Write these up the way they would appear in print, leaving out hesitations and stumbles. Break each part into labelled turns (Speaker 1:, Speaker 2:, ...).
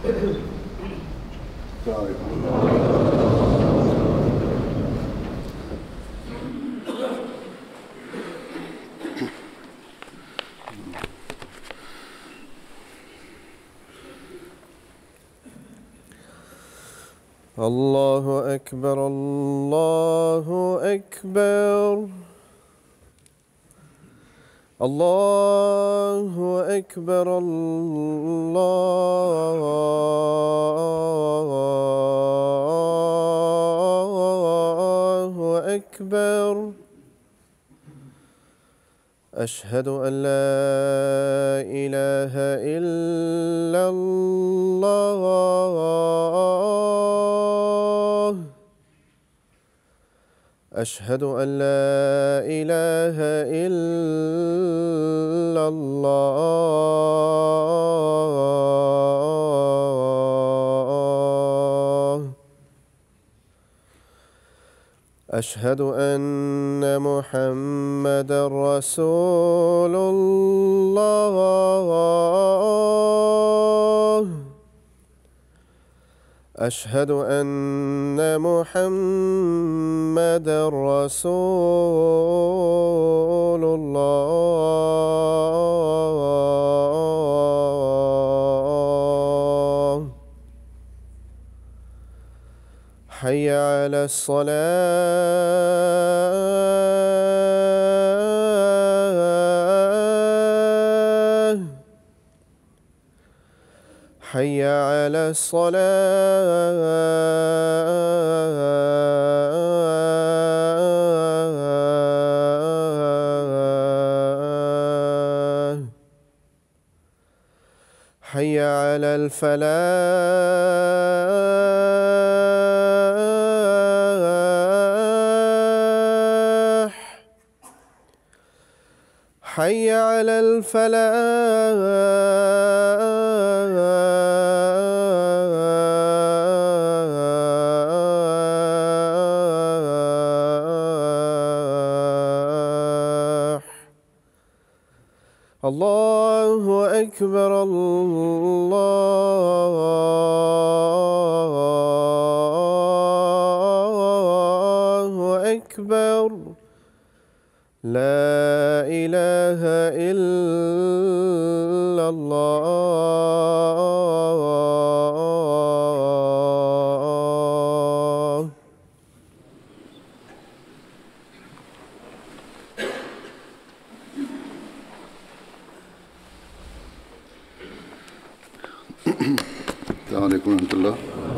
Speaker 1: الله أكبر الله أكبر الله أكبر الله أكبر أشهد أن لا إله إلا الله أشهد أن لا إله إلا الله أشهد أن محمدًا رسول الله أشهد أن محمدًا رسول الله حي على الصلاة حي على الصلاة حي على الفلاح حي على الفلاح الله أكبر الله أكبر لا إله إلا الله
Speaker 2: السلام عليكم ورحمة الله.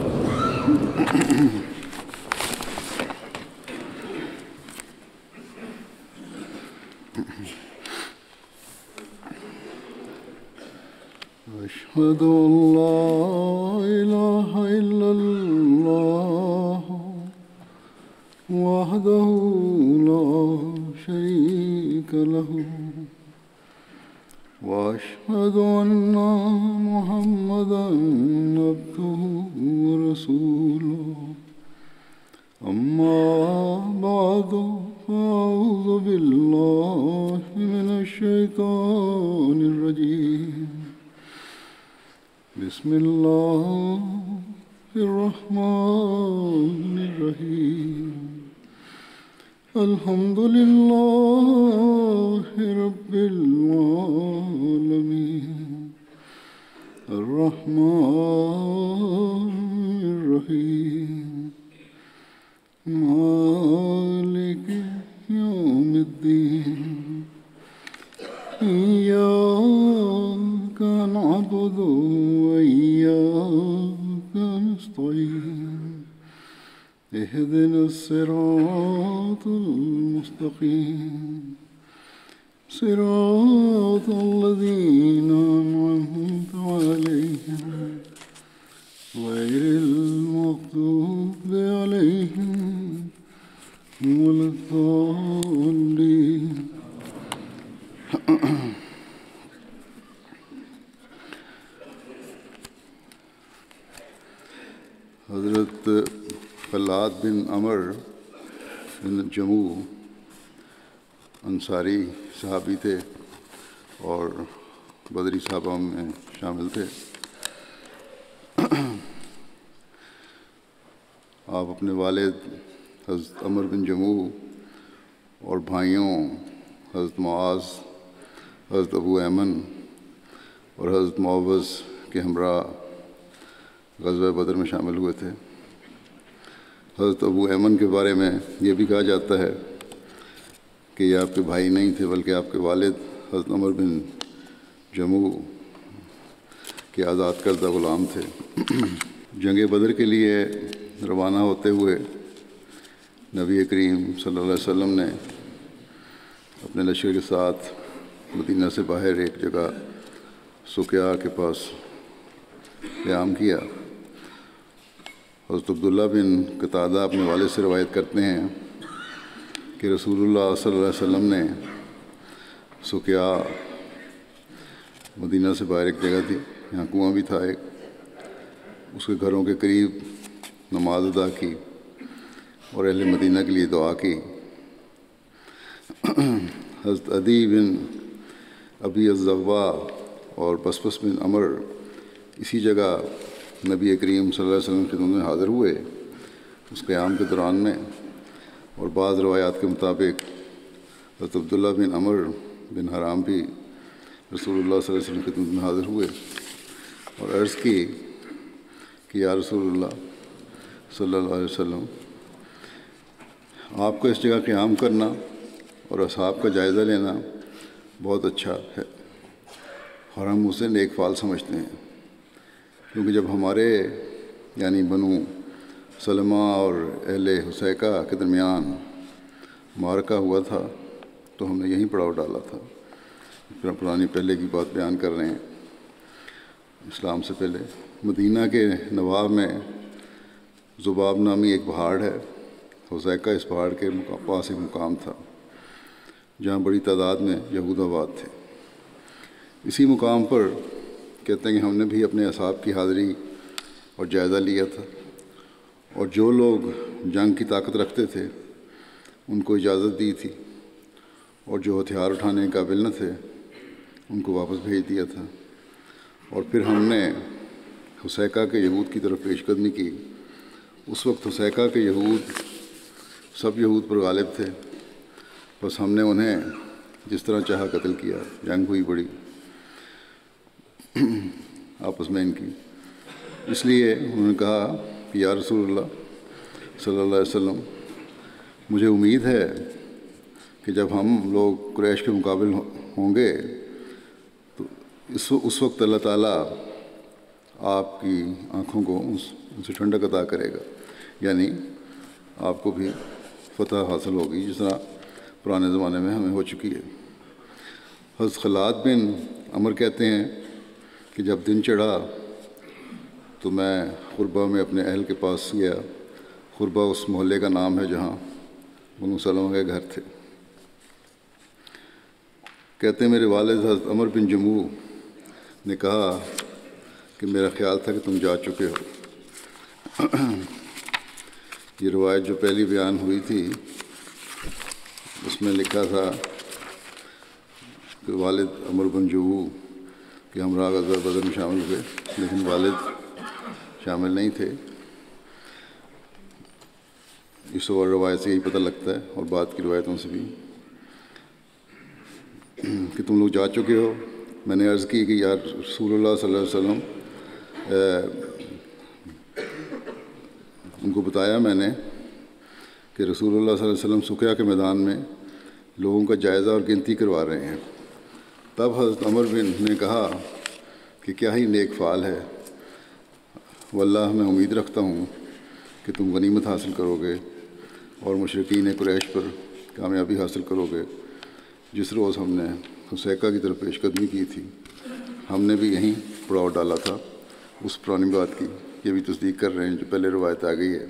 Speaker 2: أشهد أن لا إله إلا الله وحده لا شريك له وأشهد أن محمدًا عبده ورسوله أما بعد فأعوذ بالله من الشيطان الرجيم بسم الله الرحمن الرحيم الحمد لله رب العالمين الرحمن الرحيم مالك يوم الدين إياك نعبد وإياك نستعين اهدنا الصراط المستقيم صراط الذين أنعمت عليهم غير المغضوب عليهم ولا الضالين. हज़रत खल्लाद बिन अमर बिन जमू अंसारी सहाबी थे और बदरी साहबा में शामिल थे। آپ اپنے والد حضرت عمر بن جموح اور بھائیوں حضرت معاذ، حضرت ابو ایمن اور حضرت معوذ کے ہمراہ غزوہ بدر میں شامل ہوئے تھے۔ حضرت ابو ایمن کے بارے میں یہ بھی کہا جاتا ہے کہ یہ آپ کے بھائی نہیں تھے بلکہ آپ کے والد حضرت عمر بن جموح کے آزاد کردہ غلام تھے۔ جنگ بدر کے لیے روانہ ہوتے ہوئے نبی کریم صلی اللہ علیہ وسلم نے اپنے لشکر کے ساتھ مدینہ سے باہر ایک جگہ سقیا کے پاس قیام کیا۔ حضرت عبداللہ بن قتادہ اپنے والد سے روایت کرتے ہیں کہ رسول اللہ صلی اللہ علیہ وسلم نے سقیا مدینہ سے باہر ایک جگہ تھی، یہاں کنواں بھی تھا ایک، اس کے گھروں کے قریب نماز ادا کی اور اہل مدینہ کے لیے دعا کی۔ حضرت عدی بن ابی الزغوا اور بسبس بن عمر اسی جگہ نبی کریم صلی اللہ علیہ وسلم کی خدمت میں حاضر ہوئے اس قیام کے دوران میں، اور بعض روایات کے مطابق حضرت عبداللہ بن عمر بن حرام بھی رسول اللہ صلی اللہ علیہ وسلم کی خدمت میں حاضر ہوئے اور عرض کی کہ یا رسول اللہ صلی اللہ علیہ وسلم، آپ کو اس جگہ قیام کرنا اور اصحاب کا جائزہ لینا بہت اچھا ہے اور ہم اسے نیک فعل سمجھتے ہیں، کیونکہ جب ہمارے یعنی بنو سلمہ اور اہل حسیکہ کے درمیان معرکہ ہوا تھا تو ہم نے یہیں پڑاؤ ڈالا تھا۔ پھر پرانی پہلے کی بات بیان کر رہے ہیں، اسلام سے پہلے مدینہ کے نواب میں ذباب نامی ایک پہاڑ ہے، حسیکہ اس پہاڑ کے پاس ایک مقام تھا جہاں بڑی تعداد میں یہود آباد تھے۔ اسی مقام پر کہتے ہیں کہ ہم نے بھی اپنے اصحاب کی حاضری اور جائزہ لیا تھا، اور جو لوگ جنگ کی طاقت رکھتے تھے ان کو اجازت دی تھی، اور جو ہتھیار اٹھانے کے قابل نہ تھے ان کو واپس بھیج دیا تھا۔ اور پھر ہم نے حسیکہ کے یہود کی طرف پیش قدمی کی۔ اس وقت حسیکہ کے یہود سب یہود پر غالب تھے، بس ہم نے انہیں جس طرح چاہا قتل کیا، جنگ ہوئی بڑی آپس میں ان کی۔ اس لیے انہوں نے کہا کہ یا رسول اللہ صلی اللہ علیہ وسلم، مجھے امید ہے کہ جب ہم لوگ قریش کے مقابل ہوں گے تو اس وقت اللہ تعالیٰ آپ کی آنکھوں کو ان سے ٹھنڈک عطا کرے گا، یعنی آپ کو بھی فتح حاصل ہوگی جس طرح پرانے زمانے میں ہمیں ہو چکی ہے۔ حضرت خلاد بن عمر کہتے ہیں کہ جب دن چڑھا تو میں قربہ میں اپنے اہل کے پاس گیا۔ قربہ اس محلے کا نام ہے جہاں بنو سلمہ کے گھر تھے۔ کہتے ہیں میرے والد حضرت عمر بن جموح نے کہا کہ میرا خیال تھا کہ تم جا چکے ہو۔ یہ روایت جو پہلی بیان ہوئی تھی اس میں لکھا تھا کہ والد عمر بن جموح کے ہمراہ غزوہ بدر میں شامل ہوئے، لیکن والد شامل نہیں تھے۔ اس اور روایت سے یہی پتہ لگتا ہے اور بعد کی روایتوں سے بھی کہ تم لوگ جا چکے ہو۔ میں نے عرض کی کہ یا رسول اللہ صلی اللہ علیہ وسلم، ان کو بتایا میں نے کہ رسول اللہ صلی اللہ علیہ وسلم سقیا کے میدان میں لوگوں کا جائزہ اور گنتی کروا رہے ہیں۔ تب حضرت عمر بن نے کہا کہ کیا ہی نیک فعال ہے، واللہ میں امید رکھتا ہوں کہ تم غنیمت حاصل کرو گے اور مشرکین قریش پر کامیابی حاصل کرو گے۔ جس روز ہم نے حسیکہ کی طرف پیش قدمی کی تھی ہم نے بھی یہیں پڑاؤ ڈالا تھا۔ اس پرانی بات کی یہ بھی تصدیق کر رہے ہیں جو پہلے روایت آ گئی ہے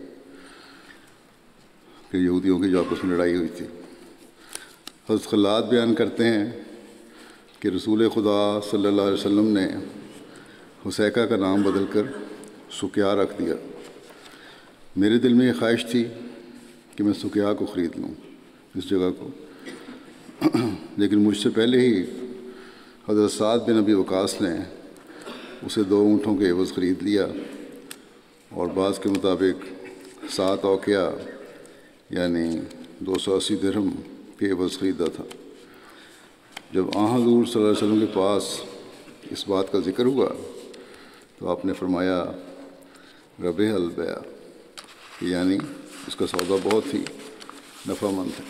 Speaker 2: کہ یہودیوں کی جو آپس میں لڑائی ہوئی تھی۔ حضرت خلاد بیان کرتے ہیں کہ رسول خدا صلی اللہ علیہ وسلم نے حسیکہ کا نام بدل کر سقیا رکھ دیا۔ میرے دل میں یہ خواہش تھی کہ میں سقیا کو خرید لوں، اس جگہ کو، لیکن مجھ سے پہلے ہی حضرت سعد بن ابی وقاص نے اسے 2 اونٹوں کے عوض خرید لیا، اور بعض کے مطابق 7 اوقیہ یعنی 280 درہم کے عوض خریدا تھا۔ جب حضور صلی اللہ علیہ وسلم کے پاس اس بات کا ذکر ہوا تو آپ نے فرمایا ربح البیع، یعنی اس کا سودا بہت ہی نفع مند ہے۔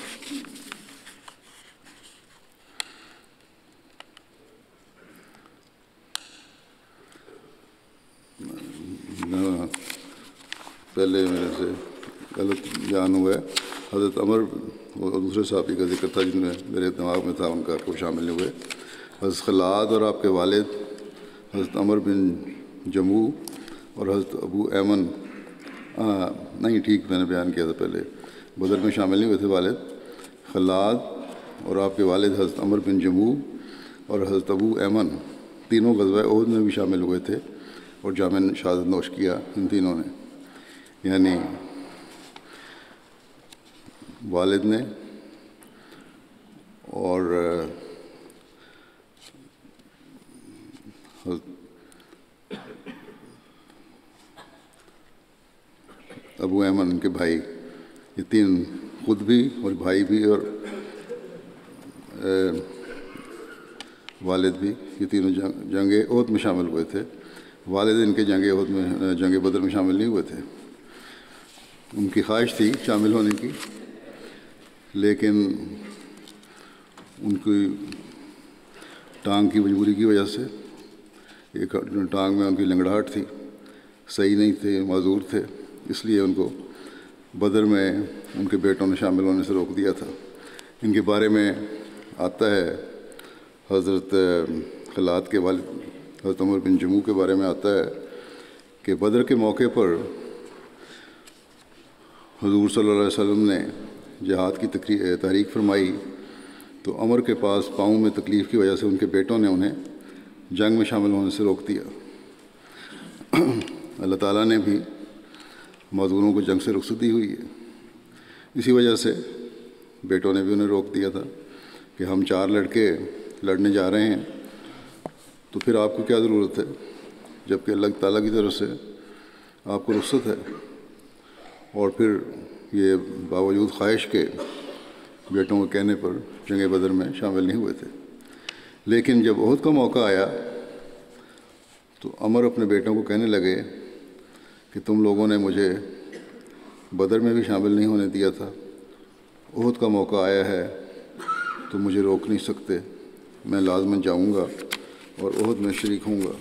Speaker 2: پہلے میرے سے غلط بیان ہوا ہے، حضرت عمر اور دوسرے صحابی کا ذکر تھا جن میں میرے دماغ میں تھا، ان کا کو شامل نہیں ہوئے۔ حضرت خلاد اور آپ کے والد حضرت عمر بن جموع اور حضرت ابو ایمن نہیں ٹھیک میں نے بیان کیا تھا پہلے، بدر میں شامل نہیں ہوئے تھے والد۔ خلاد اور آپ کے والد حضرت عمر بن جموع اور حضرت ابو ایمن تینوں غزوہ احد میں بھی شامل ہوئے تھے اور جامع شہادت نوش کیا ان تینوں نے، یعنی والد نے اور ابو ایمن ان کے بھائی، یہ تین خود بھی اور بھائی بھی اور والد بھی، یہ تینوں جنگ احد میں شامل ہوئے تھے۔ والد ان کے جنگ احد میں جنگ بدر میں شامل نہیں ہوئے تھے۔ ان کی خواہش تھی شامل ہونے کی، لیکن ان کی ٹانگ کی مجبوری کی وجہ سے، ایک ٹانگ میں ان کی لنگڑاہٹ تھی، صحیح نہیں تھے، معذور تھے، اس لیے ان کو بدر میں ان کے بیٹوں نے شامل ہونے سے روک دیا تھا۔ ان کے بارے میں آتا ہے، حضرت خلاد کے والد حضرت عمر بن جموع کے بارے میں آتا ہے کہ بدر کے موقع پر حضور صلی اللہ علیہ وسلم نے جہاد کی تحریک فرمائی تو عمر کے پاس پاؤں میں تکلیف کی وجہ سے ان کے بیٹوں نے انہیں جنگ میں شامل ہونے سے روک دیا۔ اللہ تعالیٰ نے بھی معذوروں کو جنگ سے رخصت دی ہوئی ہے، اسی وجہ سے بیٹوں نے بھی انہیں روک دیا تھا کہ ہم 4 لڑکے لڑنے جا رہے ہیں، تو پھر آپ کو کیا ضرورت ہے، جب کہ اللہ تعالیٰ کی طرف سے آپ کو رخصت ہے۔ اور پھر یہ باوجود خواہش کے بیٹوں کے کہنے پر جنگ بدر میں شامل نہیں ہوئے تھے۔ لیکن جب احد کا موقع آیا تو عمر اپنے بیٹوں کو کہنے لگے کہ تم لوگوں نے مجھے بدر میں بھی شامل نہیں ہونے دیا تھا، احد کا موقع آیا ہے تو مجھے روک نہیں سکتے، میں لازماً جاؤں گا اور احد میں شریک ہوں گا۔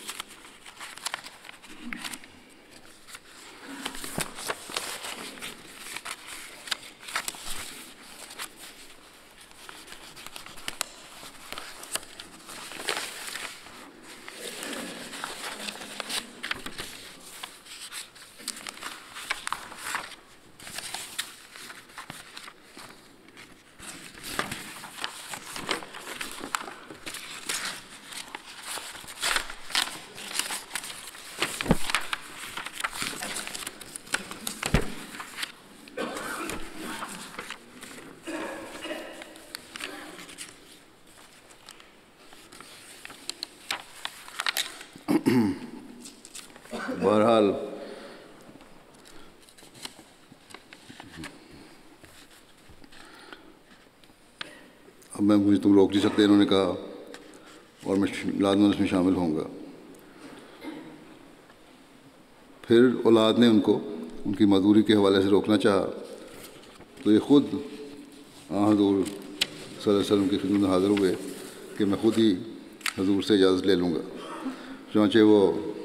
Speaker 2: بہرحال اب مجھے تم روک نہیں سکتے، انہوں نے کہا، اور میں لازماً اس میں شامل ہوں گا۔ پھر اولاد نے ان کو ان کی معذوری کے حوالے سے روکنا چاہا تو یہ خود حضور صلی اللہ علیہ وسلم کی خدمت میں حاضر ہوئے کہ میں خود ہی حضور سے اجازت لے لوں گا۔ چنانچہ وہ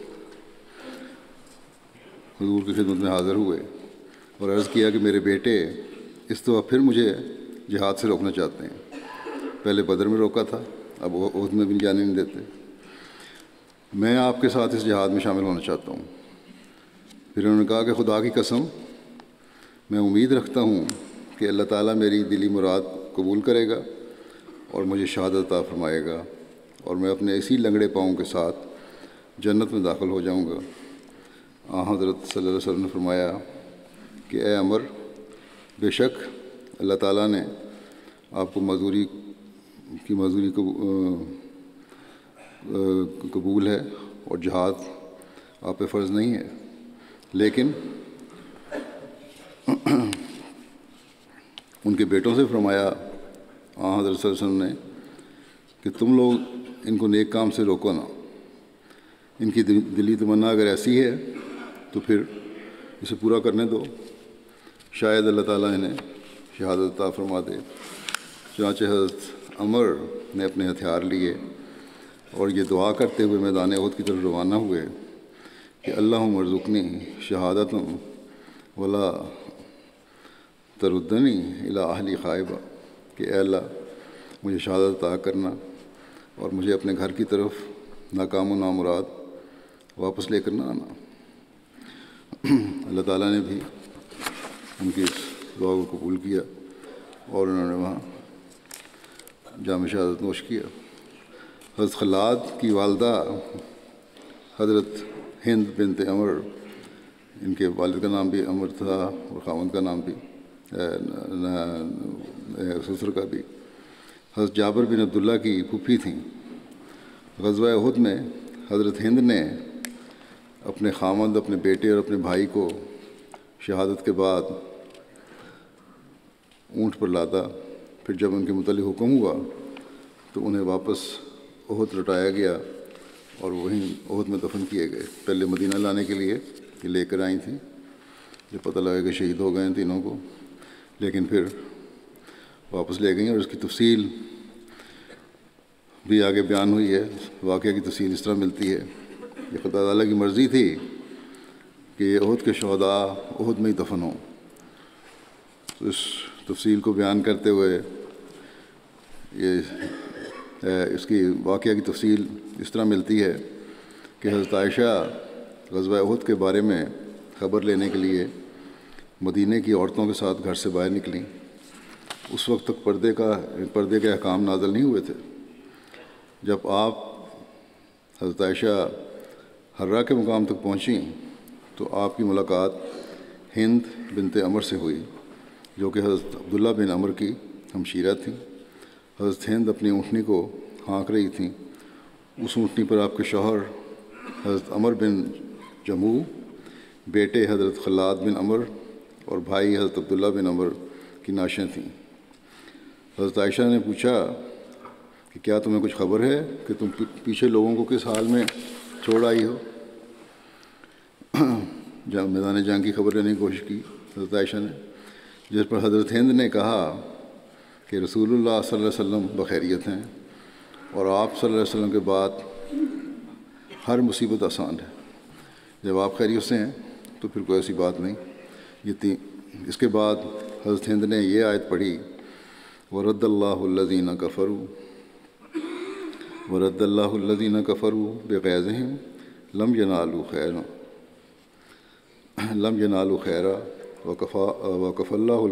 Speaker 2: حضور کی خدمت میں حاضر ہوئے اور عرض کیا کہ میرے بیٹے اس دفعہ پھر مجھے جہاد سے روکنا چاہتے ہیں، پہلے بدر میں روکا تھا، اب احد میں بھی جانے نہیں دیتے، میں آپ کے ساتھ اس جہاد میں شامل ہونا چاہتا ہوں۔ پھر انہوں نے کہا کہ خدا کی قسم میں امید رکھتا ہوں کہ اللہ تعالیٰ میری دلی مراد قبول کرے گا اور مجھے شہادت عطا فرمائے گا اور میں اپنے اسی لنگڑے پاؤں کے ساتھ جنت میں داخل ہو جاؤں گا۔ حضرت صلی اللہ علیہ وسلم نے فرمایا کہ اے عمر، بے شک اللہ تعالیٰ نے آپ کو معذوری قبول ہے اور جہاد آپ پہ فرض نہیں ہے، لیکن ان کے بیٹوں سے فرمایا حضرت صلی اللہ علیہ وسلم نے کہ تم لوگ ان کو نیک کام سے روکو نہ، ان کی دلی تمنا اگر ایسی ہے تو پھر اسے پورا کرنے دو، شاید اللہ تعالیٰ انہیں شہادت عطا فرما دے۔ چنانچہ حضرت عمر نے اپنے ہتھیار لیے اور یہ دعا کرتے ہوئے میدان احد کی طرف روانہ ہوئے کہ اللہم ارزقنی شہادتم ولا تردنی الی اہلی خائبہ، کہ اے اللہ مجھے شہادت عطا کرنا اور مجھے اپنے گھر کی طرف ناکام و نامراد واپس لے کر نہ آنا۔ اللہ تعالیٰ نے بھی ان کی اس دعا کو قبول کیا اور انہوں نے وہاں جام شہادت نوش کیا۔ حضرت خلاد کی والدہ حضرت ہند بنت عمر، ان کے والد کا نام بھی عمر تھا اور خاوند کا نام بھی سسر کا بھی، حضرت جابر بن عبداللہ کی پھوپھی تھیں۔ غزوہ احد میں حضرت ہند نے اپنے خاوند، اپنے بیٹے اور اپنے بھائی کو شہادت کے بعد اونٹ پر لادا، پھر جب ان کے متعلق حکم ہوا تو انہیں واپس احد لوٹایا گیا اور وہیں احد میں دفن کیے گئے۔ پہلے مدینہ لانے کے لیے یہ لے کر آئی تھیں، جب پتہ لگا کہ شہید ہو گئے ہیں تینوں کو، لیکن پھر واپس لے گئیں اور اس کی تفصیل بھی آگے بیان ہوئی ہے۔ واقعہ کی تفصیل اس طرح ملتی ہے، یہ خدا تعالیٰ کی مرضی تھی کہ یہ احد کے شہداء احد میں ہی دفن ہوں۔ تو اس تفصیل کو بیان کرتے ہوئے اس کی واقعہ کی تفصیل اس طرح ملتی ہے کہ حضرت عائشہ غزوہ احد کے بارے میں خبر لینے کے لیے مدینہ کی عورتوں کے ساتھ گھر سے باہر نکلیں۔ اس وقت تک پردے کے احکام نازل نہیں ہوئے تھے۔ جب آپ حضرت عائشہ حرہ کے مقام تک پہنچیں تو آپ کی ملاقات ہند بنت عمر سے ہوئی، جو کہ حضرت عبداللہ بن عمر کی ہمشیرہ تھیں۔ حضرت ہند اپنی اونٹنی کو ہانک رہی تھیں۔ اس اونٹنی پر آپ کے شوہر حضرت عمر بن جموع، بیٹے حضرت خلاد بن عمر اور بھائی حضرت عبداللہ بن عمر کی نعشیں تھیں۔ حضرت عائشہ نے پوچھا کہ کیا تمہیں کچھ خبر ہے کہ تم پیچھے لوگوں کو کس حال میں چھوڑ آئی ہو؟ میدان جنگ کی خبر لینے کی کوشش کی حضرت عائشہ نے، جس پر حضرت ہند نے کہا کہ رسول اللہ صلی اللہ علیہ وسلم بخیریت ہیں اور آپ صلی اللہ علیہ وسلم کے بعد ہر مصیبت آسان ہے۔ جب آپ خیریت سے ہیں تو پھر کوئی ایسی بات نہیں۔ اس کے بعد حضرت ہند نے یہ آیت پڑھی، وَرَدَّ اللَّهُ الَّذِينَ كَفَرُوا وَرَدَّ اللَّهُ الَّذِينَ كَفَرُوا بِغَيْظِهِمْ لَمْ يَنَالُوا خَيْرًا وَكَفَى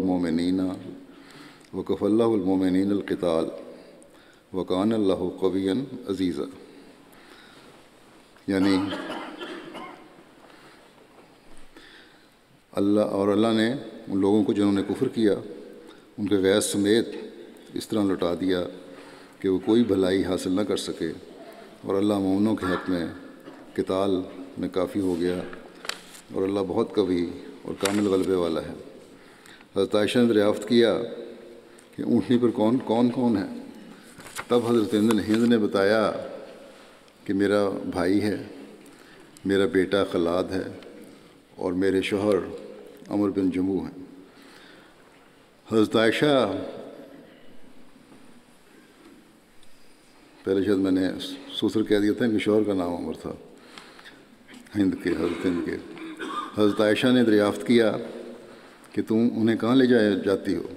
Speaker 2: اللَّهُ الْمُؤْمِنِينَ الْقِتَالَ وَكَانَ اللَّهُ قَوِيًّا عَزِيزًا۔ یعنی اللہ نے ان لوگوں کو جنہوں نے کفر کیا ان کے غیظ سمیت اس طرح لوٹا دیا کہ وہ کوئی بھلائی حاصل نہ کر سکے، اور اللہ مومنوں کے حق میں قتال میں کافی ہو گیا، اور اللہ بہت قوی اور کامل غلبے والا ہے۔ حضرت عائشہ نے دریافت کیا کہ اونٹنی پر کون ہے؟ تب حضرت ہند نے بتایا کہ میرا بھائی ہے، میرا بیٹا خلاد ہے اور میرے شوہر عمر بن جموع ہیں۔ حضرت عائشہ، پہلے شاید میں نے سسر کہہ دیا تھا، ان کے شوہر کا نام عمر تھا، حضرت ہند کے۔ حضرت عائشہ نے دریافت کیا کہ تم انہیں کہاں لیے جاتی ہو؟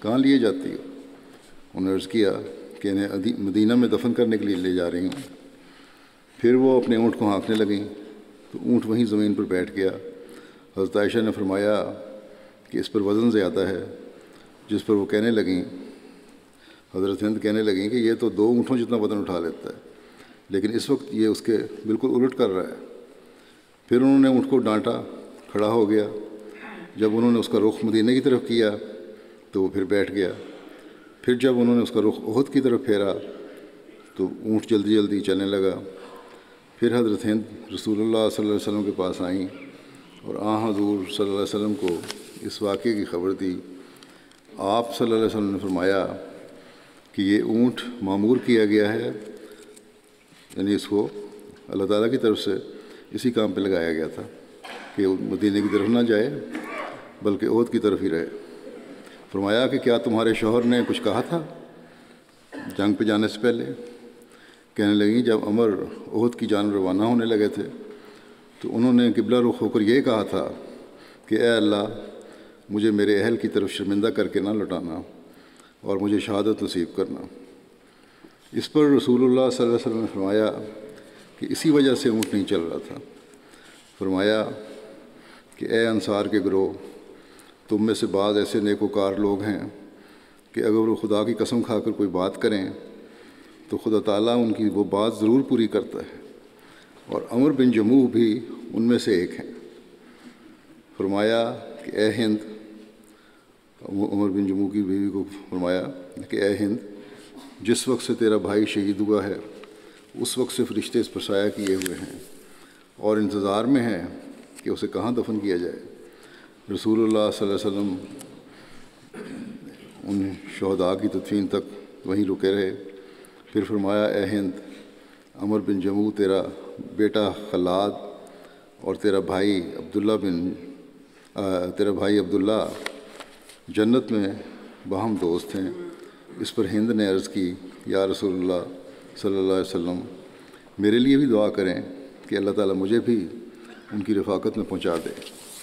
Speaker 2: انہوں نے عرض کیا کہ انہیں مدینہ میں دفن کرنے کے لیے لے جا رہی ہوں۔ پھر وہ اپنے اونٹ کو ہانکنے لگیں تو اونٹ وہیں زمین پر بیٹھ گیا۔ حضرت عائشہ نے فرمایا کہ اس پر وزن زیادہ ہے، جس پر وہ کہنے لگیں، حضرت ہند کہنے لگیں کہ یہ تو 2 اونٹوں جتنا وزن اٹھا لیتا ہے، لیکن اس وقت یہ اس کے بالکل الٹ کر رہا ہے۔ پھر انہوں نے اونٹ کو ڈانٹا، کھڑا ہو گیا۔ جب انہوں نے اس کا رخ مدینہ کی طرف کیا تو وہ پھر بیٹھ گیا۔ پھر جب انہوں نے اس کا رخ احد کی طرف پھیرا تو اونٹ جلدی جلدی چلنے لگا۔ پھر حضرت ہند رسول اللہ صلی اللہ علیہ وسلم کے پاس آئیں اور حضور صلی اللہ علیہ وسلم کو اس واقعے کی خبر دی آپ صلی اللہ علیہ وسلم نے فرمایا کہ یہ اونٹ معمور کیا گیا ہے، یعنی اس کو اللہ تعالیٰ کی طرف سے اسی کام پہ لگایا گیا تھا کہ مدینے کی طرف نہ جائے بلکہ احد کی طرف ہی رہے۔ فرمایا کہ کیا تمہارے شوہر نے کچھ کہا تھا جنگ پہ جانے سے پہلے؟ کہنے لگیں جب عمر احد کی جانب روانہ ہونے لگے تھے تو انہوں نے قبلہ رخ ہو کر یہ کہا تھا کہ اے اللہ مجھے میرے اہل کی طرف شرمندہ کر کے نہ لوٹانا اور مجھے شہادت نصیب کرنا۔ اس پر رسول اللہ صلی اللہ علیہ وسلم نے فرمایا کہ اسی وجہ سے اونٹ نہیں چل رہا تھا۔ فرمایا کہ اے انصار کے گروہ، تم میں سے بعض ایسے نیکوکار لوگ ہیں کہ اگر وہ خدا کی قسم کھا کر کوئی بات کریں تو خدا تعالیٰ ان کی وہ بات ضرور پوری کرتا ہے، اور عمر بن جموح بھی ان میں سے ایک ہیں۔ فرمایا کہ اے ہند، عمر بن جموح کی بیوی کو فرمایا کہ اے ہند، جس وقت سے تیرا بھائی شہید ہوا ہے اس وقت سے فرشتے اس پر سایہ کیے ہوئے ہیں اور انتظار میں ہیں کہ اسے کہاں دفن کیا جائے۔ رسول اللہ صلی اللہ علیہ وسلم ان شہداء کی تدفین تک وہیں رکے رہے۔ پھر فرمایا اے ہند، عمر بن جموح تیرا بیٹا خلاد اور تیرا بھائی عبداللہ جنت میں باہم دوست ہیں۔ اس پر ہند نے عرض کی یا رسول اللہ صلی اللہ علیہ وسلم، میرے لیے بھی دعا کریں کہ اللہ تعالیٰ مجھے بھی ان کی رفاقت میں پہنچا دے۔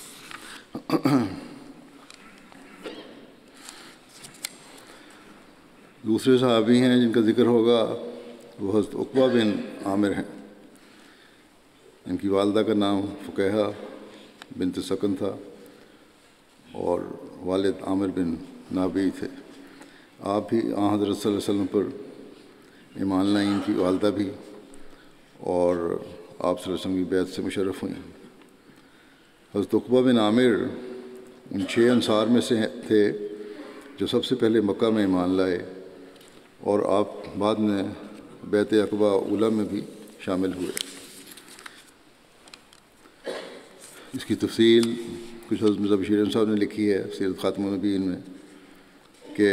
Speaker 2: دوسرے صحابی ہیں جن کا ذکر ہوگا وہ حضرت عقبہ بن عامر ہیں۔ ان کی والدہ کا نام فقیہہ بنت سکن تھا اور والد عامر بن نابی تھے۔ آپ بھی حضرت صلی اللہ علیہ وسلم پر ایمان لائیں، ان کی والدہ بھی، اور آپ صلی اللہ علیہ وسلم کی بیعت سے مشرف ہوئیں۔ حضرت عقبہ بن عامر ان 6 انصار میں سے تھے جو سب سے پہلے مکہ میں ایمان لائے، اور آپ بعد میں بیعت عقبہ اولیٰ میں بھی شامل ہوئے۔ اس کی تفصیل کچھ حضرت مرزا بشیر احمد صاحب نے لکھی ہے سیرت خاتم النبیین میں کہ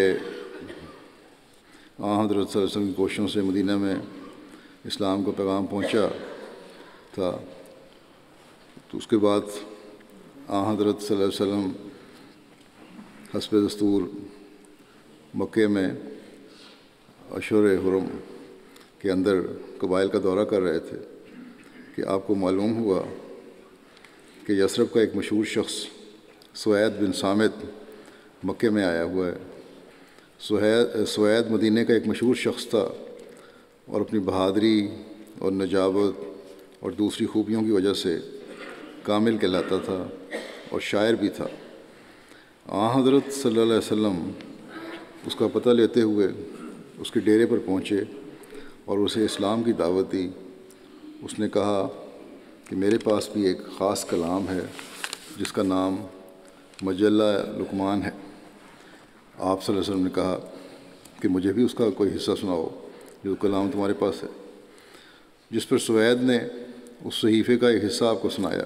Speaker 2: حضرت صلی اللہ علیہ وسلم کی کوششوں سے مدینہ میں اسلام کا پیغام پہنچا تھا، تو اس کے بعد حضرت صلی اللہ علیہ وسلم حسب دستور مکے میں اشہر حرم کے اندر قبائل کا دورہ کر رہے تھے کہ آپ کو معلوم ہوا کہ یثرب کا ایک مشہور شخص سوید بن صامت مکے میں آیا ہوا ہے۔ سوید مدینہ کا ایک مشہور شخص تھا اور اپنی بہادری اور نجابت اور دوسری خوبیوں کی وجہ سے کامل کہلاتا تھا اور شاعر بھی تھا۔ حضرت صلی اللہ علیہ وسلم اس کا پتہ لیتے ہوئے اس کے ڈیرے پر پہنچے اور اسے اسلام کی دعوت دی۔ اس نے کہا کہ میرے پاس بھی ایک خاص کلام ہے جس کا نام مجلہ لقمان ہے۔ آپ صلی اللہ علیہ وسلم نے کہا کہ مجھے بھی اس کا کوئی حصہ سناؤ جو کلام تمہارے پاس ہے، جس پر سوید نے اس صحیفے کا ایک حصہ آپ کو سنایا۔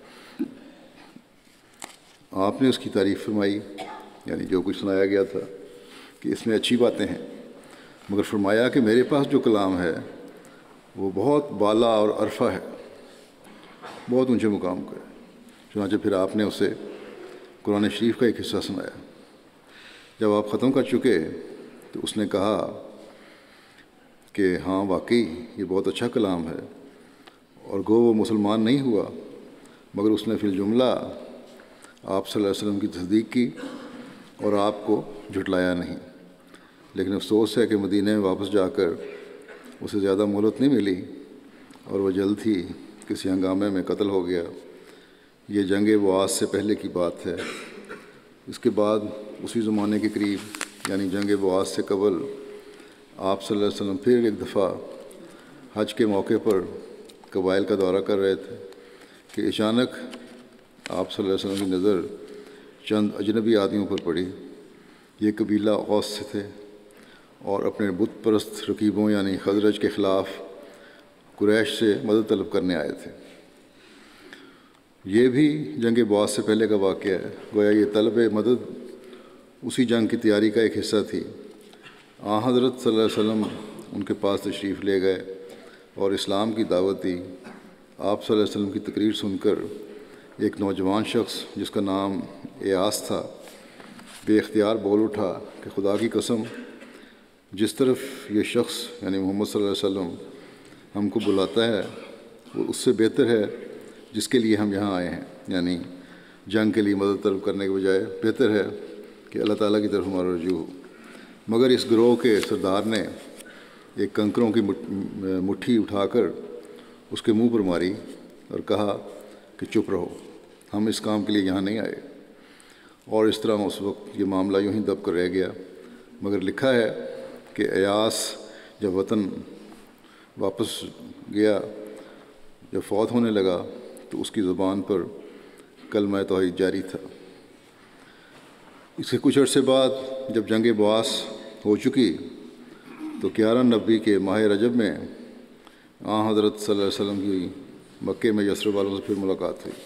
Speaker 2: آپ نے اس کی تعریف فرمائی، یعنی جو کچھ سنایا گیا تھا کہ اس میں اچھی باتیں ہیں، مگر فرمایا کہ میرے پاس جو کلام ہے وہ بہت بالا اور عرفہ ہے، بہت اونچے مقام کا ہے۔ چنانچہ پھر آپ نے اسے قرآن شریف کا ایک حصہ سنایا۔ جب آپ ختم کر چکے تو اس نے کہا کہ ہاں واقعی یہ بہت اچھا کلام ہے، اور گو وہ مسلمان نہیں ہوا مگر اس نے فی الجملہ آپ صلی اللہ علیہ وسلم کی تصدیق کی اور آپ کو جھٹلایا نہیں، لیکن افسوس ہے کہ مدینہ میں واپس جا کر اسے زیادہ مہلت نہیں ملی اور وہ جلد ہی کسی ہنگامے میں قتل ہو گیا۔ یہ جنگ بعاث سے پہلے کی بات ہے۔ اس کے بعد اسی زمانے کے قریب یعنی جنگ بعاث سے قبل آپ صلی اللہ علیہ وسلم پھر ایک دفعہ حج کے موقع پر قبائل کا دورہ کر رہے تھے کہ اچانک آپ صلی اللہ علیہ وسلم کی نظر چند اجنبی آدمیوں پر پڑی۔ یہ قبیلہ اوس سے تھے اور اپنے بت پرست رقیبوں یعنی خزرج کے خلاف قریش سے مدد طلب کرنے آئے تھے۔ یہ بھی جنگ بعاث سے پہلے کا واقعہ ہے۔ گویا یہ طلب مدد اسی جنگ کی تیاری کا ایک حصہ تھی۔ حضرت صلی اللہ علیہ وسلم ان کے پاس تشریف لے گئے اور اسلام کی دعوت دی۔ آپ صلی اللہ علیہ وسلم کی تقریر سن کر ایک نوجوان شخص جس کا نام ایاس تھا بے اختیار بول اٹھا کہ خدا کی قسم، جس طرف یہ شخص یعنی محمد صلی اللہ علیہ وسلم ہم کو بلاتا ہے وہ اس سے بہتر ہے جس کے لیے ہم یہاں آئے ہیں، یعنی جنگ کے لیے مدد طلب کرنے کے بجائے بہتر ہے کہ اللہ تعالیٰ کی طرف ہمارا رجوع ہو۔ مگر اس گروہ کے سردار نے ایک کنکروں کی مٹھی اٹھا کر اس کے منہ پر ماری اور کہا کہ چپ رہو، ہم اس کام کے لیے یہاں نہیں آئے۔ اور اس طرح اس وقت یہ معاملہ یوں ہی دب کر رہ گیا۔ مگر لکھا ہے کہ ایاس جب وطن واپس گیا، جب فوت ہونے لگا تو اس کی زبان پر کلمہ توحید جاری تھا۔ اس کے کچھ عرصے بعد جب جنگ بعاث ہو چکی تو 11 نبی کے ماہ رجب میں حضرت صلی اللہ علیہ وسلم کی مکے میں یثرب والوں سے پھر ملاقات ہوئی۔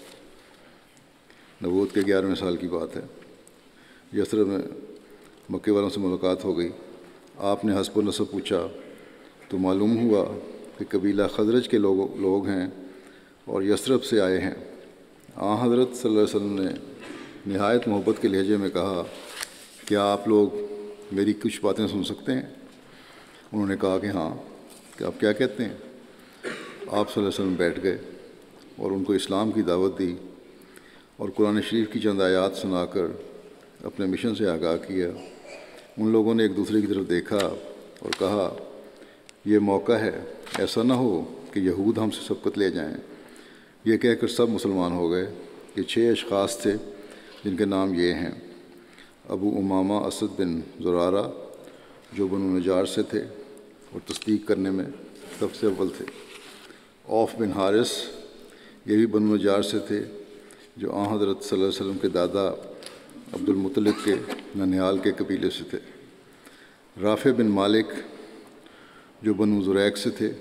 Speaker 2: نبوت کے 11ویں سال کی بات ہے۔ یثرب میں مکے والوں سے ملاقات ہو گئی۔ آپ نے حسب و نسب پوچھا تو معلوم ہوا کہ قبیلہ خزرج کے لوگ ہیں اور یثرب سے آئے ہیں۔ حضرت صلی اللہ علیہ وسلم نے نہایت محبت کے لہجے میں کہا، کیا آپ لوگ میری کچھ باتیں سن سکتے ہیں؟ انہوں نے کہا کہ ہاں، کہ آپ کیا کہتے ہیں؟ آپ صلی اللہ علیہ وسلم بیٹھ گئے اور ان کو اسلام کی دعوت دی اور قرآن شریف کی چند آیات سنا کر اپنے مشن سے آگاہ کیا۔ ان لوگوں نے ایک دوسرے کی طرف دیکھا اور کہا، یہ موقع ہے، ایسا نہ ہو کہ یہود ہم سے سبقت لے جائیں۔ یہ کہہ کر سب مسلمان ہو گئے۔ یہ 6 اشخاص تھے جن کے نام یہ ہیں: ابو امامہ اسد بن زرارہ جو بنو نجار سے تھے اور تصدیق کرنے میں سب سے اول تھے۔ اوف بن حارث، یہ بھی بنو نجار سے تھے جو حضرت صلی اللہ علیہ وسلم کے دادا عبد المطلب کے ننیال کے قبیلے سے تھے۔ رافع بن مالک جو بنو زریق سے تھے۔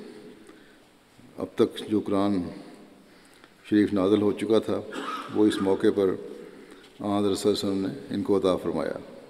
Speaker 2: اب تک جو قرآن شریف نازل ہو چکا تھا وہ اس موقع پر حضرت صلی اللہ علیہ وسلم نے ان کو عطا فرمایا۔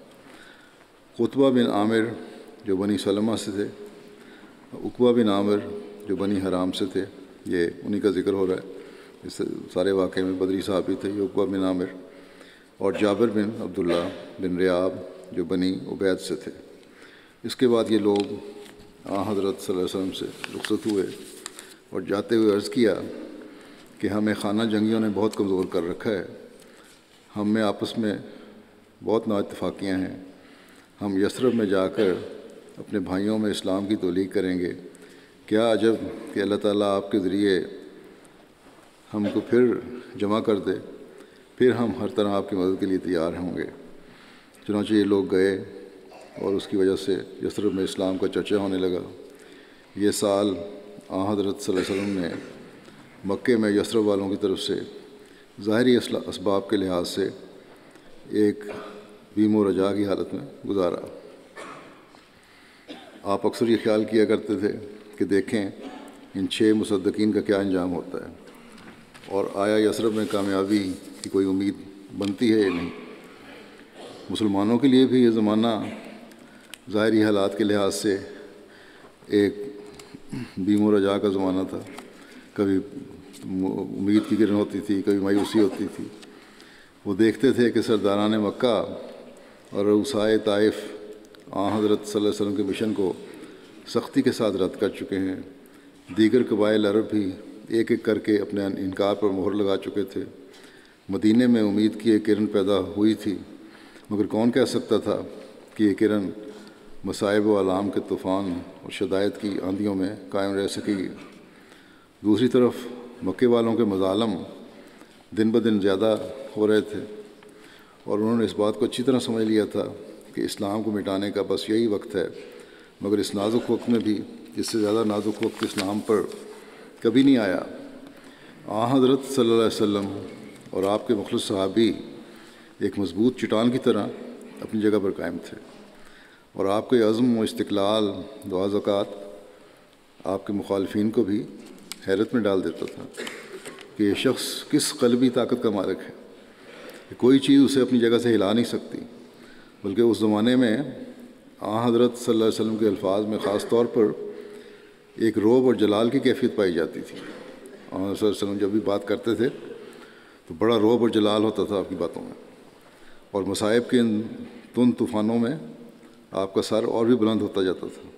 Speaker 2: قطبہ بن عامر جو بنی سلمہ سے تھے۔ عقبہ بن عامر جو بنی حرام سے تھے، یہ انہی کا ذکر ہو رہا ہے، اس سارے واقعے میں بدری صحابی تھے یہ عقبہ بن عامر۔ اور جابر بن عبداللہ بن ریاب جو بنی عبید سے تھے۔ اس کے بعد یہ لوگ حضرت صلی اللہ علیہ وسلم سے رخصت ہوئے اور جاتے ہوئے عرض کیا کہ ہمیں خانہ جنگیوں نے بہت کمزور کر رکھا ہے، ہم میں آپس میں بہت نااتفاقیاں ہیں، ہم یثرب میں جا کر اپنے بھائیوں میں اسلام کی تبلیغ کریں گے۔ کیا عجب کہ اللہ تعالیٰ آپ کے ذریعے ہم کو پھر جمع کر دے، پھر ہم ہر طرح آپ کی مدد کے لیے تیار ہوں گے۔ چنانچہ یہ لوگ گئے اور اس کی وجہ سے یثرب میں اسلام کا چرچا ہونے لگا۔ یہ سال حضرت صلی اللہ علیہ وسلم نے مکے میں یثرب والوں کی طرف سے ظاہری اسباب کے لحاظ سے ایک بیم و رجا کی حالت میں گزارا۔ آپ اکثر یہ خیال کیا کرتے تھے کہ دیکھیں ان 6 مصدقین کا کیا انجام ہوتا ہے، اور آیا یثرب میں کامیابی کی کوئی امید بنتی ہے یا نہیں۔ مسلمانوں کے لیے بھی یہ زمانہ ظاہری حالات کے لحاظ سے ایک بیم و رجا کا زمانہ تھا۔ کبھی امید کی کرن ہوتی تھی، کبھی مایوسی ہوتی تھی۔ وہ دیکھتے تھے کہ سرداران مکہ اور رؤسائے طائف حضرت صلی اللہ علیہ وسلم کے مشن کو سختی کے ساتھ رد کر چکے ہیں۔ دیگر قبائل عرب بھی ایک ایک کر کے اپنے انکار پر مہر لگا چکے تھے۔ مدینے میں امید کی ایک کرن پیدا ہوئی تھی، مگر کون کہہ سکتا تھا کہ یہ کرن مصائب و آلام کے طوفان اور شدائد کی آندھیوں میں قائم رہ سکے گی۔ دوسری طرف مکے والوں کے مظالم دن بدن زیادہ ہو رہے تھے، اور انہوں نے اس بات کو اچھی طرح سمجھ لیا تھا کہ اسلام کو مٹانے کا بس یہی وقت ہے۔ مگر اس نازک وقت میں بھی اس سے زیادہ نازک وقت اسلام پر کبھی نہیں آیا۔ حضرت صلی اللہ علیہ وسلم اور آپ کے مخلص صحابی ایک مضبوط چٹان کی طرح اپنی جگہ پر قائم تھے، اور آپ کے عزم و استقلال دعا زکوٰۃ آپ کے مخالفین کو بھی حیرت میں ڈال دیتا تھا کہ یہ شخص کس قلبی طاقت کا مالک ہے کہ کوئی چیز اسے اپنی جگہ سے ہلا نہیں سکتی۔ بلکہ اس زمانے میں حضرت صلی اللہ علیہ وسلم کے الفاظ میں خاص طور پر ایک رعب اور جلال کی کیفیت پائی جاتی تھی. حضرت صلی اللہ علیہ وسلم جب بھی بات کرتے تھے تو بڑا رعب اور جلال ہوتا تھا آپ کی باتوں میں، اور مصائب کے ان تند طوفانوں میں آپ کا سر اور بھی بلند ہوتا جاتا تھا.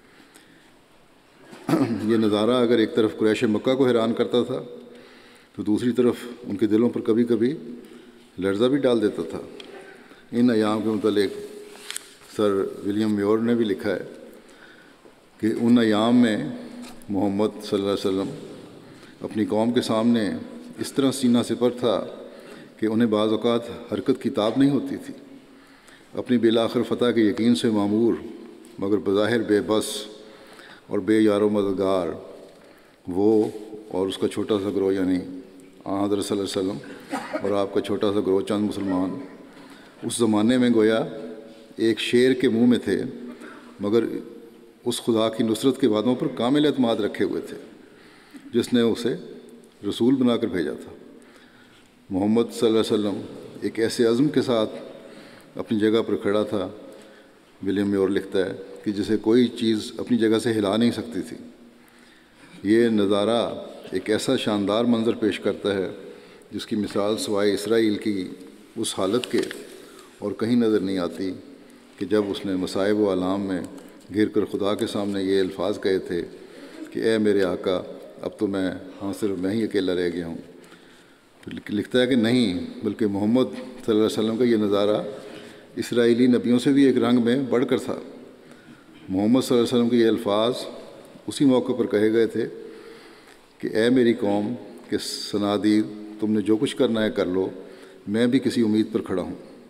Speaker 2: یہ نظارہ اگر ایک طرف قریش مکہ کو حیران کرتا تھا تو دوسری طرف ان کے دلوں پر کبھی کبھی لرزہ بھی ڈال دیتا تھا. ان ایام کے متعلق سر ولیم میور نے بھی لکھا ہے کہ ان ایام میں محمد صلی اللہ علیہ وسلم اپنی قوم کے سامنے اس طرح سینہ سپر تھا کہ انہیں بعض اوقات حرکت کی تاب نہیں ہوتی تھی. اپنی بالآخر فتح کے یقین سے معمور مگر بظاہر بے بس اور بے یار و مددگار وہ اور اس کا چھوٹا سا گروہ، یعنی حضرت صلی اللہ علیہ وسلم اور آپ کا چھوٹا سا گروہ چند مسلمان، اس زمانے میں گویا ایک شیر کے منہ میں تھے، مگر اس خدا کی نصرت کے وعدوں پر کامل اعتماد رکھے ہوئے تھے جس نے اسے رسول بنا کر بھیجا تھا. محمد صلی اللہ علیہ وسلم ایک ایسے عزم کے ساتھ اپنی جگہ پر کھڑا تھا، ولیم میور لکھتا ہے، کہ جسے کوئی چیز اپنی جگہ سے ہلا نہیں سکتی تھی. یہ نظارہ ایک ایسا شاندار منظر پیش کرتا ہے جس کی مثال سوائے اسرائیل کی اس حالت کے اور کہیں نظر نہیں آتی کہ جب اس نے مصائب و آلام میں گر کر خدا کے سامنے یہ الفاظ کہے تھے کہ اے میرے آقا، اب تو صرف میں ہی اکیلا رہ گیا ہوں. لکھتا ہے کہ نہیں، بلکہ محمد صلی اللہ علیہ وسلم کا یہ نظارہ اسرائیلی نبیوں سے بھی ایک رنگ میں بڑھ کر تھا. محمد صلی اللہ علیہ وسلم کے یہ الفاظ اسی موقع پر کہے گئے تھے کہ اے میری قوم کے صنادید، تم نے جو کچھ کرنا ہے کر لو، میں بھی کسی امید پر کھڑا ہوں.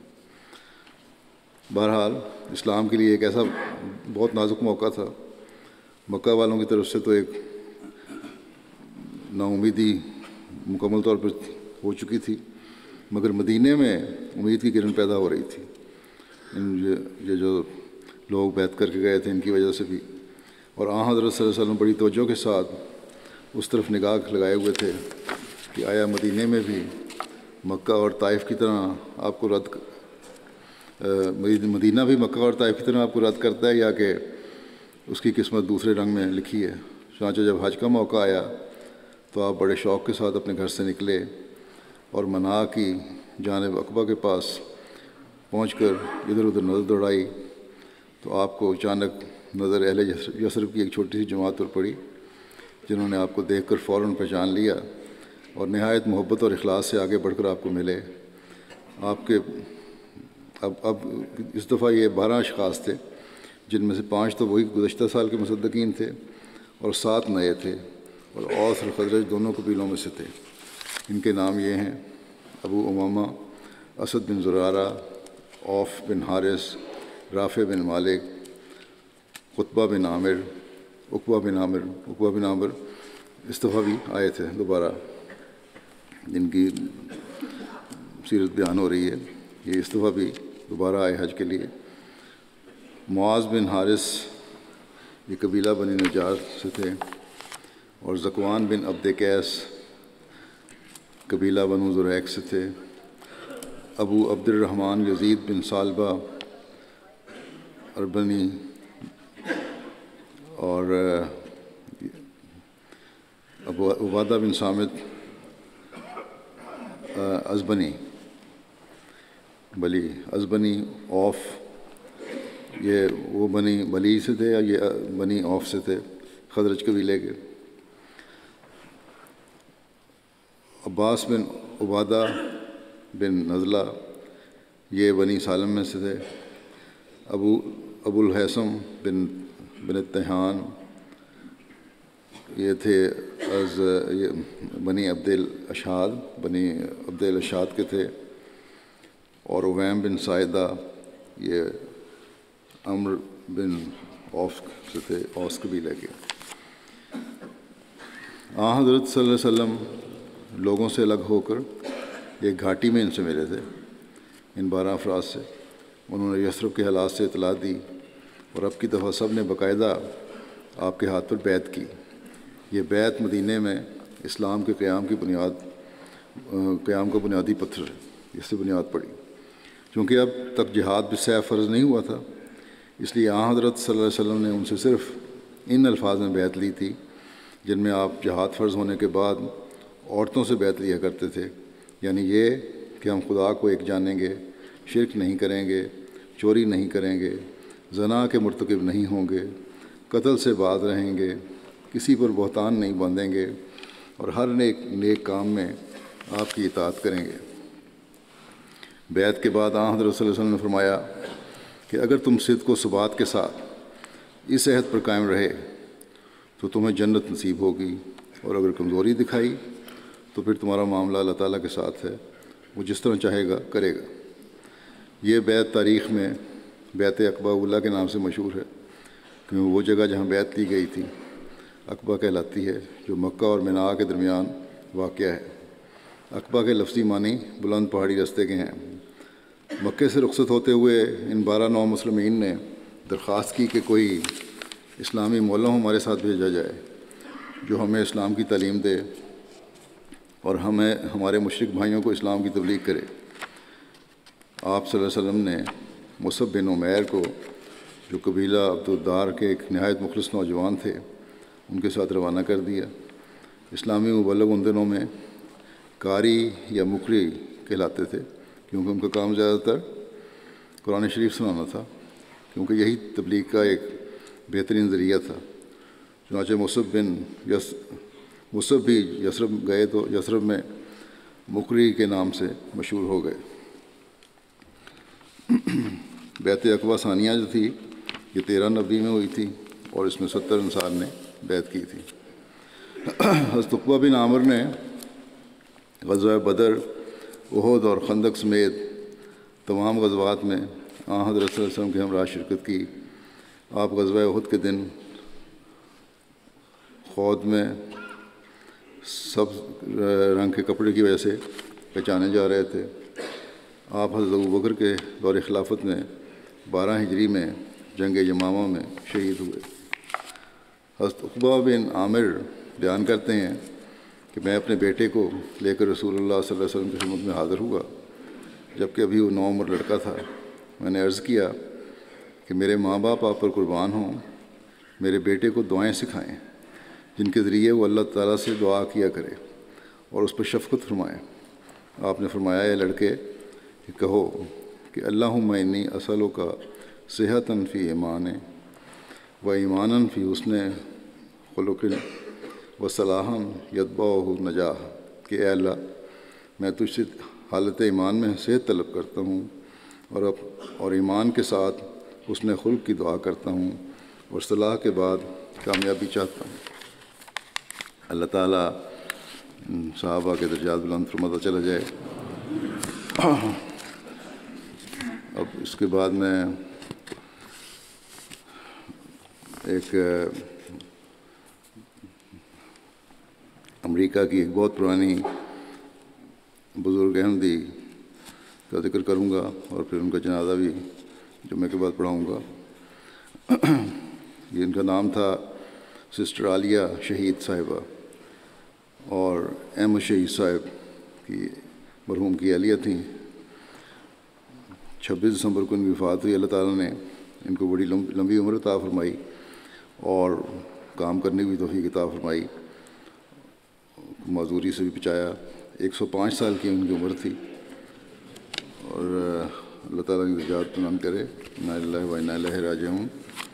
Speaker 2: بہرحال اسلام کے لیے ایک ایسا بہت نازک موقع تھا. مکہ والوں کی طرف سے تو ایک نا امیدی مکمل طور پر ہو چکی تھی، مگر مدینے میں امید کی کرن پیدا ہو رہی تھی. یہ جو لوگ بیعت کر کے گئے تھے ان کی وجہ سے بھی، اور حضرت صلی اللہ علیہ وسلم بڑی توجہ کے ساتھ اس طرف نگاہ لگائے ہوئے تھے کہ آیا مدینے میں بھی مکہ اور طائف کی طرح آپ کو مدینہ بھی مکہ اور طائف کی طرح آپ کو رد کرتا ہے، یا کہ اس کی قسمت دوسرے رنگ میں لکھی ہے. چنانچہ جب حج کا موقع آیا تو آپ بڑے شوق کے ساتھ اپنے گھر سے نکلے اور منا کی جانب عقبہ کے پاس پہنچ کر ادھر ادھر نظر دوڑائی تو آپ کو اچانک نظر اہل یثرب کی ایک چھوٹی سی جماعت پر پڑی، جنہوں نے آپ کو دیکھ کر فوراً پہچان لیا اور نہایت محبت اور اخلاص سے آگے بڑھ کر آپ کو ملے. آپ کے اب اس دفعہ یہ 12 اشخاص تھے، جن میں سے 5 تو وہی گزشتہ سال کے مصدقین تھے اور 7 نئے تھے، اور اوس اور خزرج دونوں قبیلوں میں سے تھے. ان کے نام یہ ہیں: ابو امامہ، اسد بن زرارہ، اوف بن حارث، رافع بن مالک، قطبہ بن عامر، عقبہ بن عامر اس دفعہ بھی آئے تھے دوبارہ، جن کی سیرت بیان ہو رہی ہے. یہ اس دفعہ بھی دوبارہ آئے حج کے لیے. معاذ بن حارث یہ قبیلہ بنی نجار سے تھے، اور ذکوان بن عبد قیس قبیلہ بنو زریق سے تھے. ابو عبد الرحمن یزید بن ثعلبہ اربنی، اور ابو عبادہ بن صامت ازبنی بلی ازبنی اوف، یہ وہ بنی بلی سے تھے یا یہ بنی اوف سے تھے، خزرج قبیلے کے. عباس بن عبادہ بن نزلہ یہ بنی سالم میں سے تھے. ابو الحیثم بن التحان یہ تھے یہ بنی عبد الاشاد کے تھے. اور اویم بن سائدہ یہ عمر بن اوف سے تھے، اوس قبیلے کے. حضرت صلی اللہ علیہ وسلم لوگوں سے الگ ہو کر ایک گھاٹی میں ان سے ملے تھے، ان 12 افراد سے. انہوں نے یثرب کے حالات سے اطلاع دی، اور اب کی دفعہ سب نے باقاعدہ آپ کے ہاتھ پر بیعت کی. یہ بیعت مدینے میں اسلام کے قیام کا بنیادی پتھر ہے، اس سے بنیاد پڑی. چونکہ اب تک جہاد بالسیف فرض نہیں ہوا تھا، اس لیے آن حضرت صلی اللہ علیہ وسلم نے ان سے صرف ان الفاظ میں بیعت لی تھی جن میں آپ جہاد فرض ہونے کے بعد عورتوں سے بیعت لیا کرتے تھے، یعنی یہ کہ ہم خدا کو ایک جانیں گے، شرک نہیں کریں گے، چوری نہیں کریں گے، زنا کے مرتکب نہیں ہوں گے، قتل سے باز رہیں گے، کسی پر بہتان نہیں باندھیں گے، اور ہر نیک کام میں آپ کی اطاعت کریں گے۔ بیعت کے بعد آن حضرت صلی اللہ علیہ وسلم نے فرمایا کہ اگر تم صدق و ثبات کے ساتھ اس عہد پر قائم رہے تو تمہیں جنت نصیب ہوگی، اور اگر کمزوری دکھائی تو پھر تمہارا معاملہ اللہ تعالیٰ کے ساتھ ہے، وہ جس طرح چاہے گا کرے گا۔ یہ بیعت تاریخ میں بیعت عقبہ اولیٰ کے نام سے مشہور ہے، کیونکہ وہ جگہ جہاں بیعت کی گئی تھی عقبہ کہلاتی ہے، جو مکہ اور مینا کے درمیان واقع ہے۔ عقبہ کے لفظی معنی بلند پہاڑی رستے کے ہیں۔ مکے سے رخصت ہوتے ہوئے ان 12 نو مسلمین نے درخواست کی کہ کوئی اسلامی مولم ہمارے ساتھ بھیجا جائے جو ہمیں اسلام کی تعلیم دے اور ہمارے مشرک بھائیوں کو اسلام کی تبلیغ کرے۔ آپ صلی اللہ علیہ وسلم نے مصعب بن عمیر کو، جو قبیلہ عبدالدار کے ایک نہایت مخلص نوجوان تھے، ان کے ساتھ روانہ کر دیا۔ اسلامی مبلغ ان دنوں میں قاری یا مقری کہلاتے تھے، کیونکہ ان کا کام زیادہ تر قرآن شریف سنانا تھا، کیونکہ یہی تبلیغ کا ایک بہترین ذریعہ تھا۔ چنانچہ مصعب بھی یثرب گئے تو یثرب میں مقری کے نام سے مشہور ہو گئے۔ بیعت عقبہ ثانیہ جو تھی یہ 13 نبی میں ہوئی تھی، اور اس میں 70 انصار نے بیعت کی تھی۔ حضرت عقبہ بن عامر نے غزوہ بدر، احد اور خندق سمیت تمام غزوات میں آن حضرت صلی اللہ علیہ وسلم کے ہمراہ شرکت کی۔ آپ غزوہ احد کے دن خود میں سبز رنگ کے کپڑے کی وجہ سے پہچانے جا رہے تھے۔ آپ حضرت ابوبکر کے دور خلافت میں 12 ہجری میں جنگ یمامہ میں شہید ہوئے۔ حضرت عقبہ بن عامر بیان کرتے ہیں کہ میں اپنے بیٹے کو لے کر رسول اللہ صلی اللہ علیہ وسلم کی خدمت میں حاضر ہوا، جبکہ ابھی وہ 9 عمر لڑکا تھا۔ میں نے عرض کیا کہ میرے ماں باپ آپ پر قربان ہوں، میرے بیٹے کو دعائیں سکھائیں جن کے ذریعے وہ اللہ تعالیٰ سے دعا کیا کرے اور اس پر شفقت فرمائیں۔ آپ نے فرمایا، اے لڑکے، کہ کہو کہ اللہم انی اسألک صحۃ فی ایمان و ایمانا فی حسن خلق و صلاحا یتبعہ نجاح، کہ اے اللہ، میں تجھ سے حالت ایمان میں صحت طلب کرتا ہوں اور ایمان کے ساتھ حسن خلق کی دعا کرتا ہوں، اور صلاح کے بعد کامیابی چاہتا ہوں۔ اللہ تعالیٰ صحابہ کے درجات بلند فرماتا چلا جائے۔ اب اس کے بعد میں ایک امریکہ کی ایک بہت پرانی بزرگ احمدی کا ذکر کروں گا، اور پھر ان کا جنازہ بھی جمعے کے بعد پڑھاؤں گا۔ ان کا نام تھا سسٹر عالیہ شہید صاحبہ، اور احمد شہید صاحب کی مرحوم کی اہلیہ تھیں۔ 26 دسمبر کو ان کی وفات ہوئی۔ اللہ تعالیٰ نے ان کو بڑی لمبی عمر عطا فرمائی اور کام کرنے کی بھی توفیق عطا فرمائی، معذوری سے بھی بچایا۔ 105 سال کی ان کی عمر تھی، اور اللہ تعالیٰ کی درجات بلند کرے۔ انا للہ و انا الیہ راجعون۔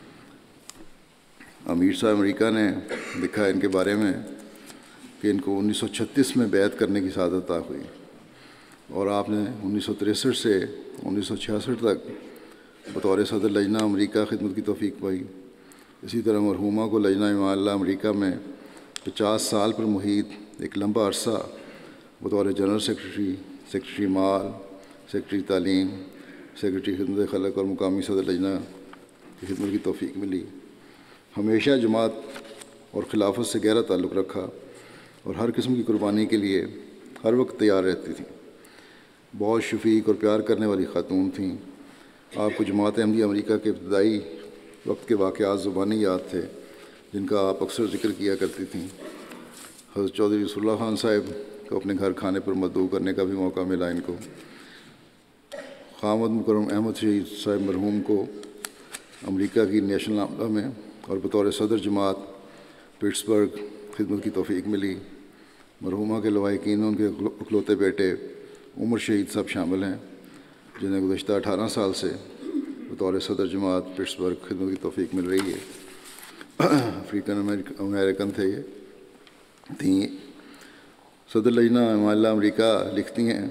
Speaker 2: امیر صاحب امریکہ نے لکھا ان کے بارے میں کہ ان کو 1936 میں بیعت کرنے کی سعادت عطا ہوئی، اور آپ نے 1963 سے 1966 تک بطور صدر لجنہ امریکہ خدمت کی توفیق پائی۔ اسی طرح مرحومہ کو لجنہ ایمان اللہ امریکہ میں 50 سال پر محیط ایک لمبا عرصہ بطور جنرل سیکرٹری مال، سیکرٹری تعلیم، سیکرٹری خدمت خلق اور مقامی صدر لجنہ کی خدمت کی توفیق ملی۔ ہمیشہ جماعت اور خلافت سے گہرا تعلق رکھا، اور ہر قسم کی قربانی کے لیے ہر وقت تیار رہتی تھیں۔ بہت شفیق اور پیار کرنے والی خاتون تھیں۔ آپ کو جماعت احمدیہ امریکہ کے ابتدائی وقت کے واقعات زبانی یاد تھے، جن کا آپ اکثر ذکر کیا کرتی تھیں۔ حضرت چودھری رسول اللہ خان صاحب کو اپنے گھر کھانے پر مدعو کرنے کا بھی موقع ملا ان کو۔ خامد مکرم احمد شہید صاحب مرحوم کو امریکہ کی نیشنل عاملہ میں اور بطور صدر جماعت پٹسبرگ خدمت کی توفیق ملی۔ مرحومہ کے لواحقین میں ان کے اکلوتے بیٹے عمر شہید صاحب شامل ہیں، جنہیں گزشتہ 18 سال سے بطور صدر جماعت پٹسبرگ خدمت کی توفیق مل رہی ہے۔ افریقن امریکن تھے یہ تھیں۔ صدر لجنہ معاملہ امریکہ لکھتی ہیں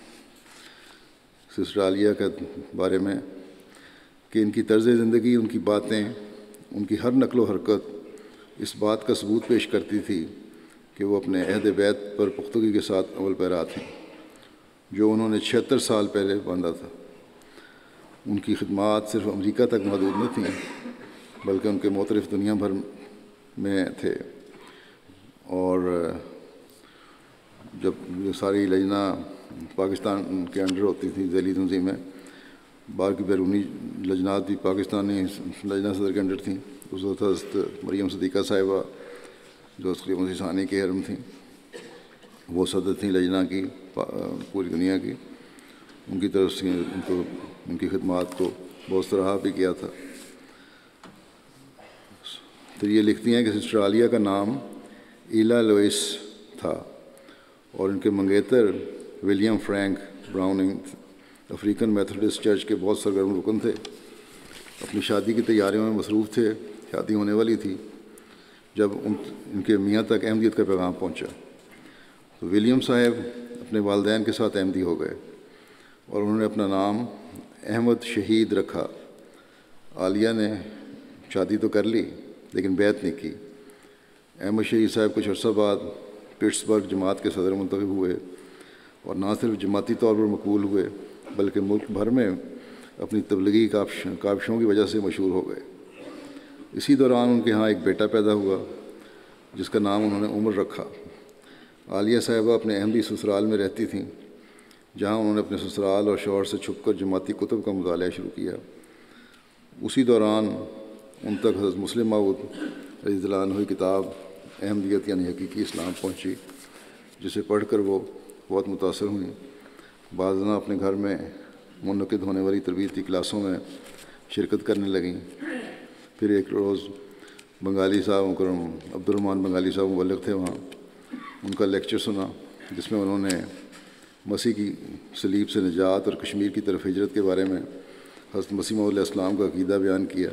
Speaker 2: سسٹر عالیہ کے بارے میں کہ ان کی طرز زندگی، ان کی باتیں، ان کی ہر نقل و حرکت اس بات کا ثبوت پیش کرتی تھی کہ وہ اپنے عہد بیت پر پختگی کے ساتھ عمل پیرا تھیں، جو انہوں نے 76 سال پہلے باندھا تھا۔ ان کی خدمات صرف امریکہ تک محدود نہ تھیں، بلکہ ان کے مختلف دنیا بھر میں تھے۔ اور جب ساری لجنہ پاکستان کے انڈر ہوتی تھی، ذیلی تنظیم میں، باہر کی بیرونی لجنات بھی پاکستانی لجنہ صدر کے انڈر تھیں۔ اس وقت حضرت مریم صدیقہ صاحبہ جو خلیفہ مسیح ثانی کے حرم تھیں، وہ صدر تھیں لجنہ کی پوری دنیا کی۔ ان کی طرف سے ان کی خدمات کو بہت سراہا بھی کیا تھا۔ تو یہ لکھتی ہیں کہ سسٹر عالیہ کا نام ایلا لوئس تھا اور ان کے منگیتر William Frank Browning African Methodist church کے بہت سرگرم رکن تھے۔ اپنی شادی کی تیاریوں میں مصروف تھے، شادی ہونے والی تھی جب ان کے میاں تک احمدیت کا پیغام پہنچا۔ تو ولیم صاحب اپنے والدین کے ساتھ احمدی ہو گئے اور انہوں نے اپنا نام احمد شہید رکھا۔ عالیہ نے شادی تو کر لی لیکن بیعت نہیں کی۔ احمد شہید صاحب کچھ عرصہ بعد پٹسبرگ جماعت کے صدر منتخب ہوئے اور نہ صرف جماعتی طور پر مقبول ہوئے بلکہ ملک بھر میں اپنی تبلیغی کاوشوں کی وجہ سے مشہور ہو گئے۔ اسی دوران ان کے ہاں ایک بیٹا پیدا ہوا جس کا نام انہوں نے عمر رکھا۔ عالیہ صاحبہ اپنے احمدی سسرال میں رہتی تھیں، جہاں انہوں نے اپنے سسرال اور شوہر سے چھپ کر جماعتی کتب کا مطالعہ شروع کیا۔ اسی دوران ان تک حضرت مسلم موعود رضی اللہ عنہ کی کتاب احمدیت یعنی حقیقی اسلام پہنچی، جسے پڑھ کر وہ بہت متاثر ہوئیں۔ بعض ازاں اپنے گھر میں منعقد ہونے والی تربیتی کلاسوں میں شرکت کرنے لگیں۔ پھر ایک روز بنگالی صاحب مکرم عبد الرحمن بنگالی صاحب مبلغ تھے وہاں، ان کا لیکچر سنا جس میں انہوں نے مسیح کی صلیب سے نجات اور کشمیر کی طرف ہجرت کے بارے میں حضرت مسیح موعود علیہ السلام کا عقیدہ بیان کیا۔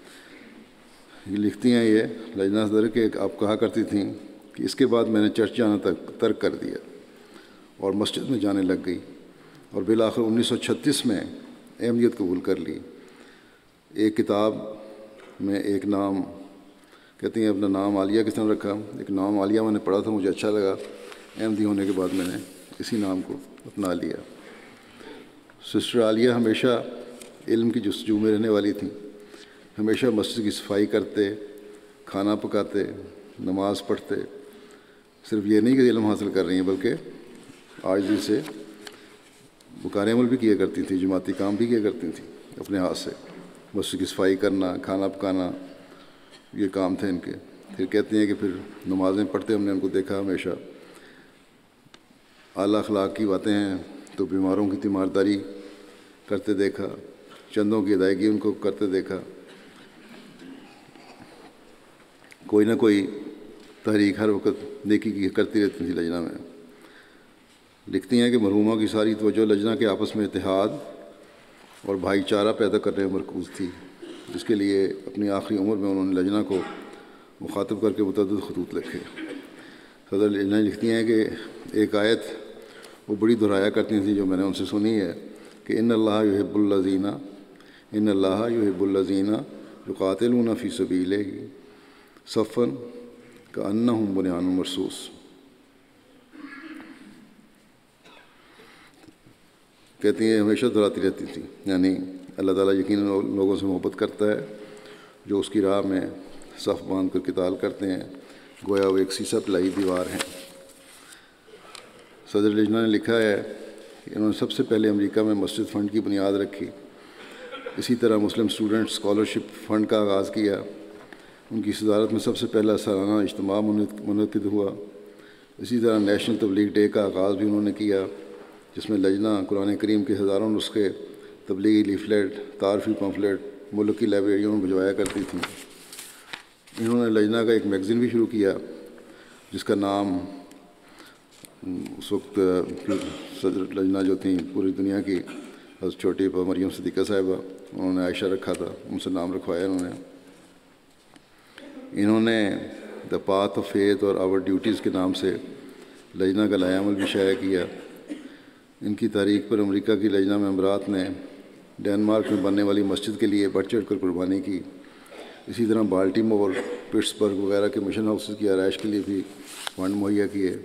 Speaker 2: یہ لکھتی ہیں یہ لجنہ صدر کہ آپ کہا کرتی تھیں کہ اس کے بعد میں نے چرچ جانا ترک کر دیا اور مسجد میں جانے لگ گئی اور بالآخر 1936 میں احمدیت قبول کر لی۔ ایک کتاب میں ایک نام کہتی ہیں اپنا نام عالیہ کس طرح رکھا، ایک نام عالیہ میں نے پڑھا تھا، مجھے اچھا لگا، احمدی ہونے کے بعد میں نے اسی نام کو اپنا لیا۔ سسٹر عالیہ ہمیشہ علم کی جستجو میں رہنے والی تھیں، ہمیشہ مسجد کی صفائی کرتے، کھانا پکاتے، نماز پڑھتے، صرف یہ نہیں کہ علم حاصل کر رہی ہیں بلکہ عاجزی سے بکار عمل بھی کیا کرتی تھیں، جماعتی کام بھی کیا کرتی تھیں اپنے ہاتھ سے۔ مسجد کی صفائی کرنا، کھانا پکانا، یہ کام تھے ان کے۔ پھر کہتے ہیں کہ پھر نمازیں پڑھتے ہم نے ان کو دیکھا ہمیشہ اعلیٰ اخلاق کی باتیں ہیں تو بیماروں کی تیمارداری کرتے دیکھا، چندوں کی ادائیگی ان کو کرتے دیکھا، کوئی نہ کوئی تحریک ہر وقت نیکی کی کرتی رہتی تھی لجنہ میں۔ لکھتی ہیں کہ مرحومہ کی ساری توجہ لجنہ کے آپس میں اتحاد اور بھائی چارہ پیدا کرنے میں مرکوز تھی، جس کے لیے اپنی آخری عمر میں انہوں نے لجنہ کو مخاطب کر کے متعدد خطوط لکھے۔ صدر لجنہ لکھتی ہیں کہ ایک آیت وہ بڑی دہرایا کرتی تھیں جو میں نے ان سے سنی ہے کہ ان اللہ یحب الذین یقاتلون فی سبیلہ صفا کأنہم بنیان مرصوص۔ کہتی ہیں ہمیشہ دہراتی رہتی تھی، یعنی اللہ تعالیٰ یقیناً لوگوں سے محبت کرتا ہے جو اس کی راہ میں صف باندھ کر قتال کرتے ہیں، گویا وہ ایک سیسا پلائی دیوار ہیں۔ صدر لجنہ نے لکھا ہے کہ انہوں نے سب سے پہلے امریکہ میں مسجد فنڈ کی بنیاد رکھی، اسی طرح مسلم اسٹوڈنٹ اسکالرشپ فنڈ کا آغاز کیا۔ ان کی صدارت میں سب سے پہلا سالانہ اجتماع منعقد ہوا۔ اسی طرح نیشنل تبلیغ ڈے کا آغاز بھی انہوں نے کیا، جس میں لجنہ قرآن کریم کے ہزاروں نسخے تبلیغی لیفلیٹ، تعارفی پمفلیٹ ملک کی لائبریریوں میں بھجوایا کرتی تھیں۔ انہوں نے لجنہ کا ایک میگزین بھی شروع کیا جس کا نام اس وقت صدر لجنہ جو تھیں پوری دنیا کی، حضرت چھوٹی مریم صدیقہ صاحبہ، انہوں نے عائشہ رکھا تھا، ان سے نام رکھوایا انہوں نے دا پاتھ آف فیتھ اور آور ڈیوٹیز کے نام سے لجنہ کا لائحہ عمل بھی شائع کیا۔ ان کی تحریک پر امریکہ کی لجنہ ممبرات نے ڈنمارک میں بننے والی مسجد کے لیے بڑھ چڑھ کر قربانی کی۔ اسی طرح بالٹیمور، پٹسبرگ وغیرہ کے مشن ہاؤسز کی آرائش کے لیے بھی فنڈ مہیا کیے۔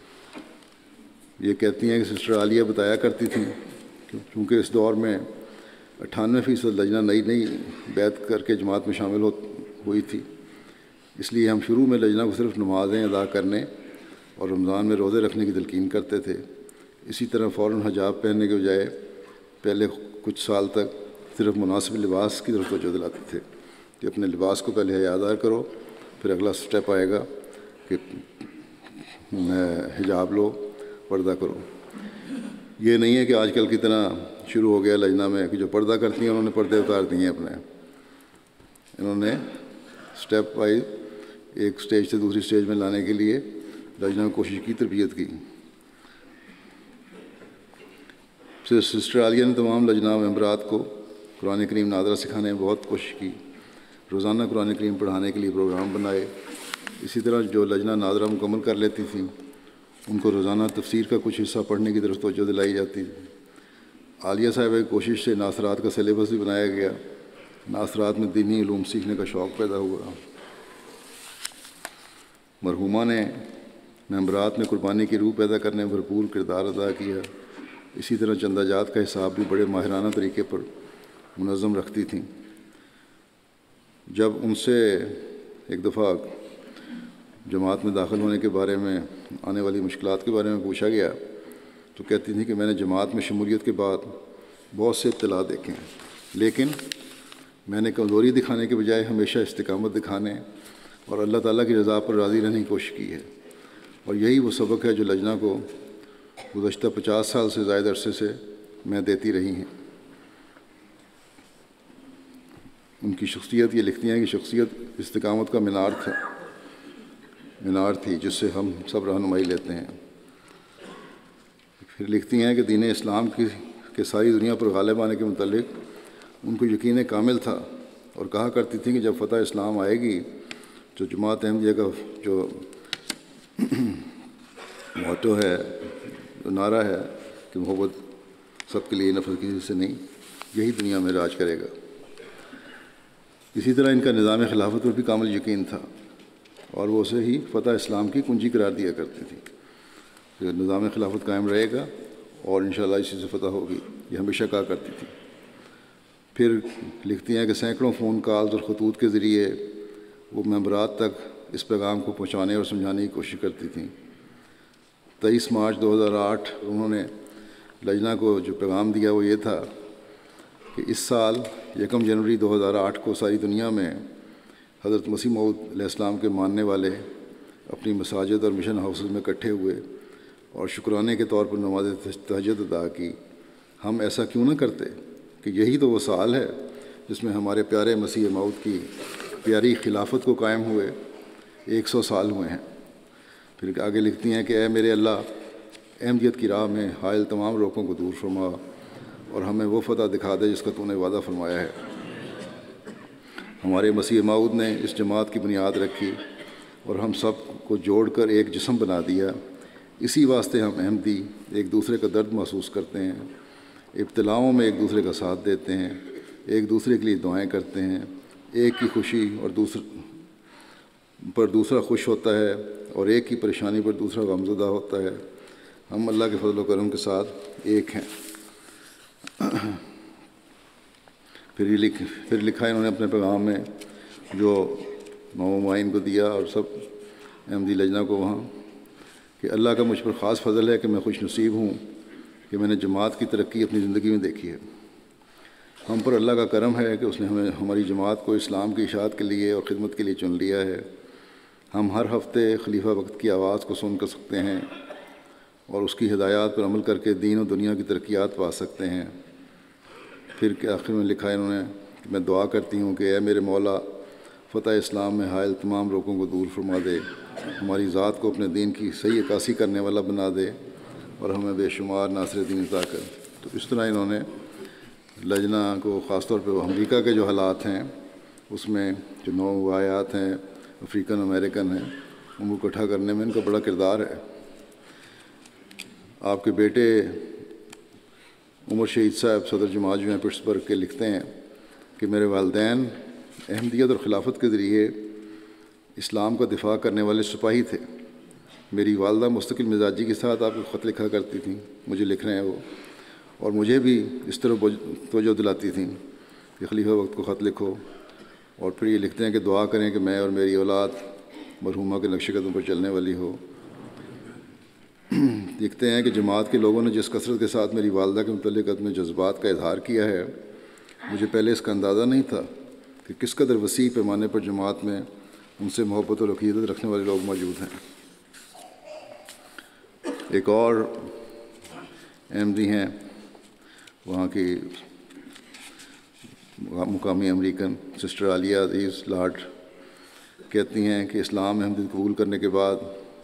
Speaker 2: یہ کہتی ہیں کہ سسٹر عالیہ بتایا کرتی تھیں کہ چونکہ اس دور میں 98% لجنہ نئی بیعت کر کے جماعت میں شامل ہوئی تھی، اس لیے ہم شروع میں لجنہ کو صرف نمازیں ادا کرنے اور رمضان میں روزے رکھنے کی تلقین کرتے تھے۔ اسی طرح فوراً حجاب پہننے کے بجائے پہلے کچھ سال تک صرف مناسب لباس کی طرف توجہ دلاتے تھے کہ اپنے لباس کو پہلے حیادار کرو، پھر اگلا سٹیپ آئے گا کہ حجاب لو، پردہ کرو۔ یہ نہیں ہے کہ آج کل کی طرح شروع ہو گیا لجنہ میں کہ جو پردہ کرتی ہیں انہوں نے پردے اتار دیے اپنے۔ انہوں نے سٹیپ وائز ایک سٹیج سے دوسری سٹیج میں لانے کے لیے لجنہ میں کوشش کی، تربیت کی۔ سسٹر عالیہ نے تمام لجنہ ممبرات کو قرآن کریم ناظرہ سکھانے میں بہت کوشش کی، روزانہ قرآن کریم پڑھانے کے لیے پروگرام بنائے۔ اسی طرح جو لجنہ ناظرہ مکمل کر لیتی تھیں ان کو روزانہ تفسیر کا کچھ حصہ پڑھنے کی طرف توجہ دلائی جاتی۔ عالیہ صاحبہ کی کوشش سے ناصرات کا سلیبس بھی بنایا گیا۔ ناصرات میں دینی علوم سیکھنے کا شوق پیدا ہوا۔ مرحومہ نے ممبرات میں قربانی کی روح پیدا کرنے میں بھرپور کردار ادا کیا۔ اسی طرح چندہ جات کا حساب بھی بڑے ماہرانہ طریقے پر منظم رکھتی تھیں۔ جب ان سے ایک دفعہ جماعت میں داخل ہونے کے بارے میں، آنے والی مشکلات کے بارے میں پوچھا گیا تو کہتی تھیں کہ میں نے جماعت میں شمولیت کے بعد بہت سے اطلاع دیکھے ہیں، لیکن میں نے کمزوری دکھانے کے بجائے ہمیشہ استقامت دکھانے اور اللہ تعالیٰ کی رضا پر راضی رہنے کی کوشش کی ہے، اور یہی وہ سبق ہے جو لجنہ کو گزشتہ 50 سال سے زائد عرصے سے میں دیتی رہی ہیں۔ ان کی شخصیت، یہ لکھتی ہیں کہ شخصیت استقامت کا مینار تھی جس سے ہم سب رہنمائی لیتے ہیں۔ پھر لکھتی ہیں کہ دین اسلام کے ساری دنیا پر غالب آنے کے متعلق ان کو یقین کامل تھا، اور کہا کرتی تھیں کہ جب فتح اسلام آئے گی جو جماعت احمدیہ کا جو موٹو ہے، جو نعرہ ہے کہ محبت سب کے لیے، نفرت کسی سے نہیں، یہی دنیا میں راج کرے گا۔ اسی طرح ان کا نظام خلافت پر بھی کامل یقین تھا، اور وہ اسے ہی فتح اسلام کی کنجی قرار دیا کرتی تھی کہ نظام خلافت قائم رہے گا اور انشاءاللہ اسی سے فتح ہوگی، یہ ہمیشہ کہا کرتی تھی۔ پھر لکھتی ہیں کہ سینکڑوں فون کالز اور خطوط کے ذریعے وہ ممبرات تک اس پیغام کو پہنچانے اور سمجھانے کی کوشش کرتی تھیں۔ 23 مارچ 2008 انہوں نے لجنہ کو جو پیغام دیا وہ یہ تھا کہ اس سال 1 جنوری 2008 کو ساری دنیا میں حضرت مسیح موعود علیہ السلام کے ماننے والے اپنی مساجد اور مشن ہاؤسز میں اکٹھے ہوئے اور شکرانے کے طور پر نماز تہجد ادا کی۔ ہم ایسا کیوں نہ کرتے کہ یہی تو وہ سال ہے جس میں ہمارے پیارے مسیح موعود کی پیاری خلافت کو قائم ہوئے 100 سال ہوئے ہیں۔ پھر آگے لکھتی ہیں کہ اے میرے اللہ، احمدیت کی راہ میں حائل تمام روکوں کو دور فرما اور ہمیں وہ فتح دکھا دے جس کا تو نے وعدہ فرمایا ہے۔ ہمارے مسیح موعود نے اس جماعت کی بنیاد رکھی اور ہم سب کو جوڑ کر ایک جسم بنا دیا۔ اسی واسطے ہم احمدی ایک دوسرے کا درد محسوس کرتے ہیں، ابتلاؤں میں ایک دوسرے کا ساتھ دیتے ہیں، ایک دوسرے کے لیے دعائیں کرتے ہیں، ایک کی خوشی اور دوسرا خوش ہوتا ہے اور ایک کی پریشانی پر دوسرا غمزدہ ہوتا ہے۔ ہم اللہ کے فضل و کرم کے ساتھ ایک ہیں۔ پھر لکھا انہوں نے اپنے پیغام میں جو معین کو دیا اور سب احمدی لجنہ کو وہاں، کہ اللہ کا مجھ پر خاص فضل ہے کہ میں خوش نصیب ہوں کہ میں نے جماعت کی ترقی اپنی زندگی میں دیکھی ہے۔ ہم پر اللہ کا کرم ہے کہ اس نے ہماری جماعت کو اسلام کی اشاعت کے لیے اور خدمت کے لیے چن لیا ہے۔ ہم ہر ہفتے خلیفہ وقت کی آواز کو سن کر سکتے ہیں اور اس کی ہدایات پر عمل کر کے دین و دنیا کی ترقیات پا سکتے ہیں۔ پھر کہ آخر میں لکھا ہے انہوں نے کہ میں دعا کرتی ہوں کہ اے میرے مولا فتح اسلام میں حائل تمام لوگوں کو دور فرما دے، ہماری ذات کو اپنے دین کی صحیح عکاسی کرنے والا بنا دے اور ہمیں بے شمار ناصر دین عطا کر۔ تو اس طرح انہوں نے لجنہ کو، خاص طور پہ وہ امریکہ کے جو حالات ہیں اس میں جو نو آیات ہیں افریقن امریکن ہیں ان کو اکٹھا کرنے میں ان کا بڑا کردار ہے۔ آپ کے بیٹے عمر شہید صاحب صدر جماعت جو ہیں پٹسبرگ کے لکھتے ہیں کہ میرے والدین احمدیت اور خلافت کے ذریعے اسلام کا دفاع کرنے والے سپاہی تھے۔ میری والدہ مستقل مزاجی کے ساتھ آپ کو خط لکھا کرتی تھیں، مجھے لکھ رہے ہیں وہ، اور مجھے بھی اس طرح توجہ دلاتی تھیں کہ خلیفہ وقت کو خط لکھو، اور پھر یہ لکھتے ہیں کہ دعا کریں کہ میں اور میری اولاد مرحومہ کے نقش قدم پر چلنے والی ہو۔ لکھتے ہیں کہ جماعت کے لوگوں نے جس کثرت کے ساتھ میری والدہ کے متعلق اپنے جذبات کا اظہار کیا ہے، مجھے پہلے اس کا اندازہ نہیں تھا کہ کس قدر وسیع پیمانے پر جماعت میں ان سے محبت اور عقیدت رکھنے والے لوگ موجود ہیں۔ ایک اور احمدی ہیں وہاں کی مقامی امریکن سسٹر عالیہ عزیز لاڈ، کہتی ہیں کہ اسلام احمدیت قبول کرنے کے بعد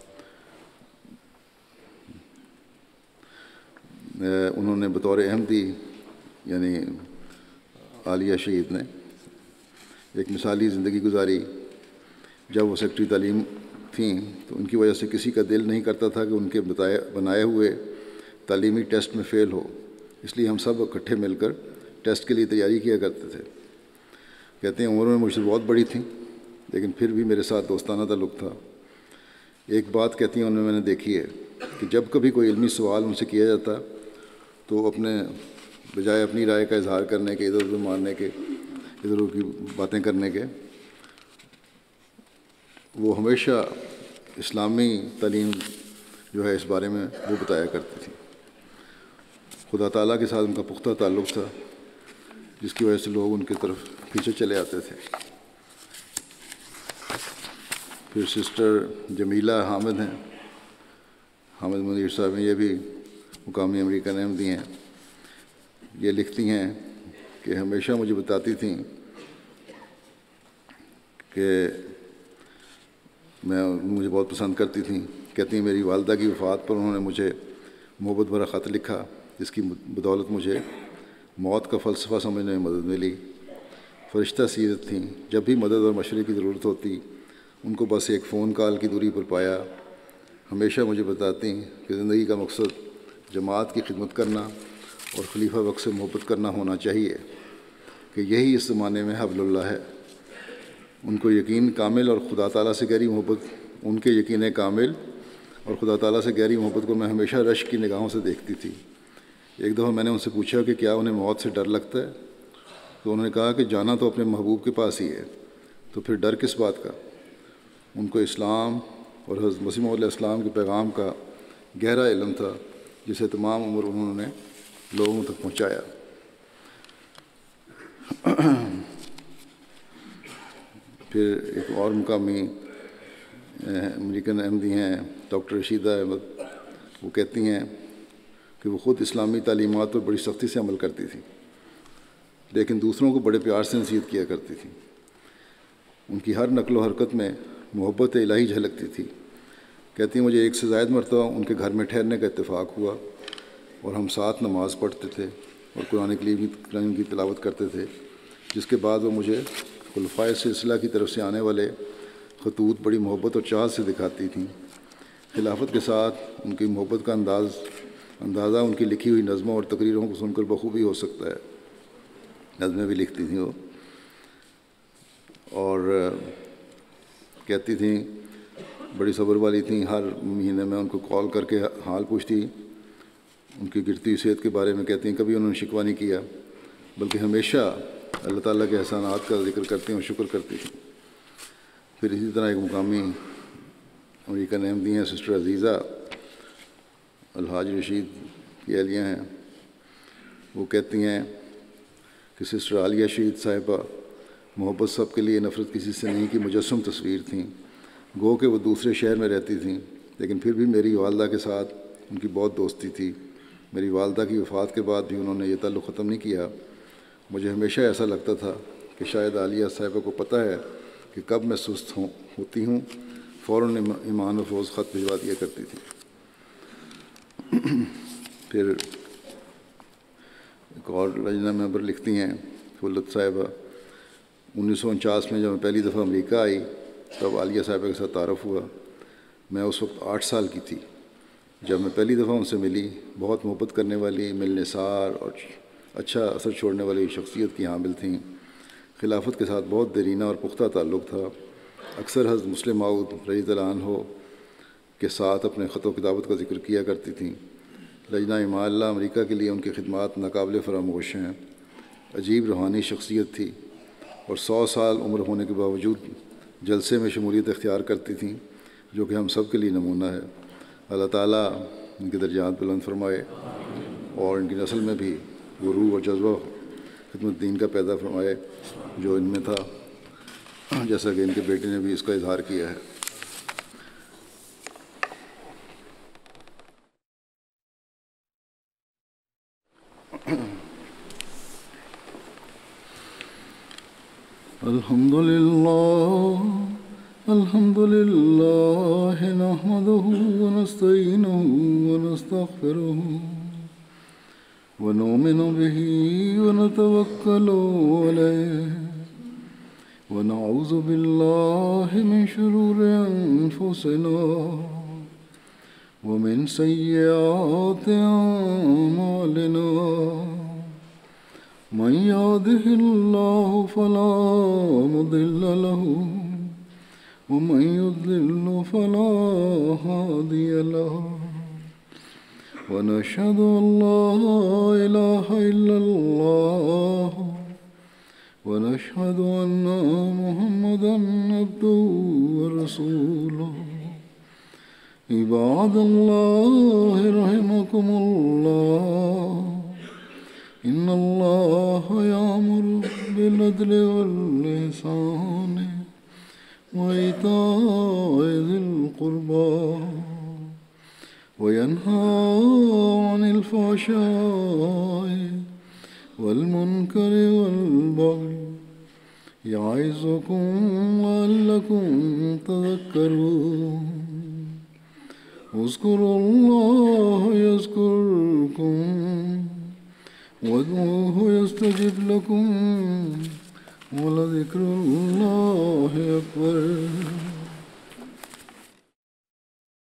Speaker 2: انہوں نے بطور احمدی یعنی عالیہ شہید نے ایک مثالی زندگی گزاری۔ جب وہ سیکٹری تعلیم تھیں تو ان کی وجہ سے کسی کا دل نہیں کرتا تھا کہ ان کے بنائے ہوئے تعلیمی ٹیسٹ میں فیل ہو، اس لیے ہم سب اکٹھے مل کر ٹیسٹ کے لیے تیاری کیا کرتے تھے۔ کہتے ہیں عمر میں مجھ سے بہت بڑی تھیں لیکن پھر بھی میرے ساتھ دوستانہ تعلق تھا۔ ایک بات کہتی ہیں انہوں نے میں نے دیکھی ہے کہ جب کبھی کوئی علمی سوال ان سے کیا جاتا تو اپنے بجائے اپنی رائے کا اظہار کرنے کے، ادھر ادھر مارنے کے، ادھر ادھر کی باتیں کرنے کے، وہ ہمیشہ اسلامی تعلیم جو ہے اس بارے میں وہ بتایا کرتی تھی۔ خدا تعالیٰ کے ساتھ ان کا پختہ تعلق تھا جس کی وجہ سے لوگ ان کی طرف پیچھے چلے آتے تھے۔ پھر سسٹر جمیلہ حامد ہیں، حامد منیر صاحب ہیں، یہ بھی مقامی امریکن احمدی ہیں۔ یہ لکھتی ہیں کہ ہمیشہ مجھے بتاتی تھیں کہ مجھے بہت پسند کرتی تھیں۔ کہتی ہیں میری والدہ کی وفات پر انہوں نے مجھے محبت بھرا خط لکھا جس کی بدولت مجھے موت کا فلسفہ سمجھنے میں مدد ملی۔ فرشتہ سیرت تھیں، جب بھی مدد اور مشورے کی ضرورت ہوتی ان کو بس ایک فون کال کی دوری پر پایا۔ ہمیشہ مجھے بتاتی کہ زندگی کا مقصد جماعت کی خدمت کرنا اور خلیفہ وقت سے محبت کرنا ہونا چاہیے، کہ یہی اس زمانے میں حبل اللہ ہے۔ ان کو یقین کامل اور خدا تعالیٰ سے گہری محبت، ان کے یقین کامل اور خدا تعالیٰ سے گہری محبت کو میں ہمیشہ رشک کی نگاہوں سے دیکھتی تھی۔ ایک دفعہ میں نے ان سے پوچھا کہ کیا انہیں موت سے ڈر لگتا ہے، تو انہوں نے کہا کہ جانا تو اپنے محبوب کے پاس ہی ہے، تو پھر ڈر کس بات کا۔ ان کو اسلام اور حضرت مسیح موعود علیہ السلام کے پیغام کا گہرا علم تھا جسے تمام عمر انہوں نے لوگوں تک پہنچایا۔ پھر ایک اور مقامی امریکن احمدی ہیں ڈاکٹر رشیدہ احمد، وہ کہتی ہیں کہ وہ خود اسلامی تعلیمات پر بڑی سختی سے عمل کرتی تھی لیکن دوسروں کو بڑے پیار سے نصیحت کیا کرتی تھی۔ ان کی ہر نقل و حرکت میں محبت الہی جھلکتی تھی۔ کہتی ہیں مجھے ایک سے زائد مرتبہ ان کے گھر میں ٹھہرنے کا اتفاق ہوا اور ہم ساتھ نماز پڑھتے تھے اور قرآن کریم کی تلاوت کرتے تھے، جس کے بعد وہ مجھے خلفائے سلسلہ کی طرف سے آنے والے خطوط بڑی محبت اور چاہت سے دکھاتی تھیں۔ خلافت کے ساتھ ان کی محبت کا اندازہ ان کی لکھی ہوئی نظموں اور تقریروں کو سن کر بخوبی ہو سکتا ہے۔ نظمیں بھی لکھتی تھیں وہ، اور کہتی تھیں بڑی صبر والی تھیں۔ ہر مہینے میں ان کو کال کر کے حال پوچھتی، ان کی گرتی صحت کے بارے میں کہتی ہیں کبھی انہوں نے شکوہ نہیں کیا بلکہ ہمیشہ اللہ تعالیٰ کے احسانات کا ذکر کرتی اور شکر کرتی تھیں۔ پھر اسی طرح ایک مقامی امریکن احمدی ہیں سسٹر عزیزہ الحاج رشید کی اہلیہ ہیں، وہ کہتی ہیں کہ سسٹر عالیہ شہید صاحبہ محبت سب کے لیے، نفرت کسی سے نہیں کی مجسم تصویر تھیں۔ گو کہ وہ دوسرے شہر میں رہتی تھیں لیکن پھر بھی میری والدہ کے ساتھ ان کی بہت دوستی تھی۔ میری والدہ کی وفات کے بعد بھی انہوں نے یہ تعلق ختم نہیں کیا مجھے ہمیشہ ایسا لگتا تھا کہ شاید عالیہ صاحبہ کو پتہ ہے کہ کب میں سست ہوتی ہوں، فوراً ایمان و فوز خط بھجوا دیا کرتی تھی۔ پھر ایک اور لجنہ ممبر لکھتی ہیں فلت صاحبہ، 1949 میں جب میں پہلی دفعہ امریکہ آئی تب عالیہ صاحبہ کے ساتھ تعارف ہوا۔ میں اس وقت 8 سال کی تھی۔ جب میں پہلی دفعہ ان سے ملی، بہت محبت کرنے والی، ملنے سار اور اچھا اثر چھوڑنے والی شخصیت کی حامل تھیں۔ خلافت کے ساتھ بہت دیرینہ اور پختہ تعلق تھا۔ اکثر حضرت مسلم موعود رضی اللہ عنہ کے ساتھ اپنے خط و کتابت کا ذکر کیا کرتی تھیں۔ لجنہ اما اللہ امریکہ کے لیے ان کی خدمات ناقابل فراموش ہیں۔ عجیب روحانی شخصیت تھی اور 100 سال عمر ہونے کے باوجود جلسے میں شمولیت اختیار کرتی تھیں، جو کہ ہم سب کے لیے نمونہ ہے۔ اللہ تعالیٰ ان کے درجات بلند فرمائے اور ان کی نسل میں بھی وہ روح اور جذبہ خدمت دین کا پیدا فرمائے جو ان میں تھا، جیسا کہ ان کے بیٹے نے بھی اس کا اظہار کیا ہے۔ الحمد لله نحمده ونستعينه ونستغفره ونؤمن به ونتوكل عليه ونعوذ بالله من شرور أنفسنا ومن سيئات أعمالنا، من يهده الله فلا مضل له ومن يضلل فلا هادي له، ونشهد أن لا إله إلا الله ونشهد أن محمدا عبده ورسوله۔ عباد الله رحمكم الله، إن الله يأمر بالعدل والإحسان وإيتاء ذي القربى وينهى عن الفحشاء والمنكر والبغي، يعظكم لعلكم تذكرون۔ اذكروا الله يذكركم وادعوه يستجب لكم، ولذكر الله أكبر۔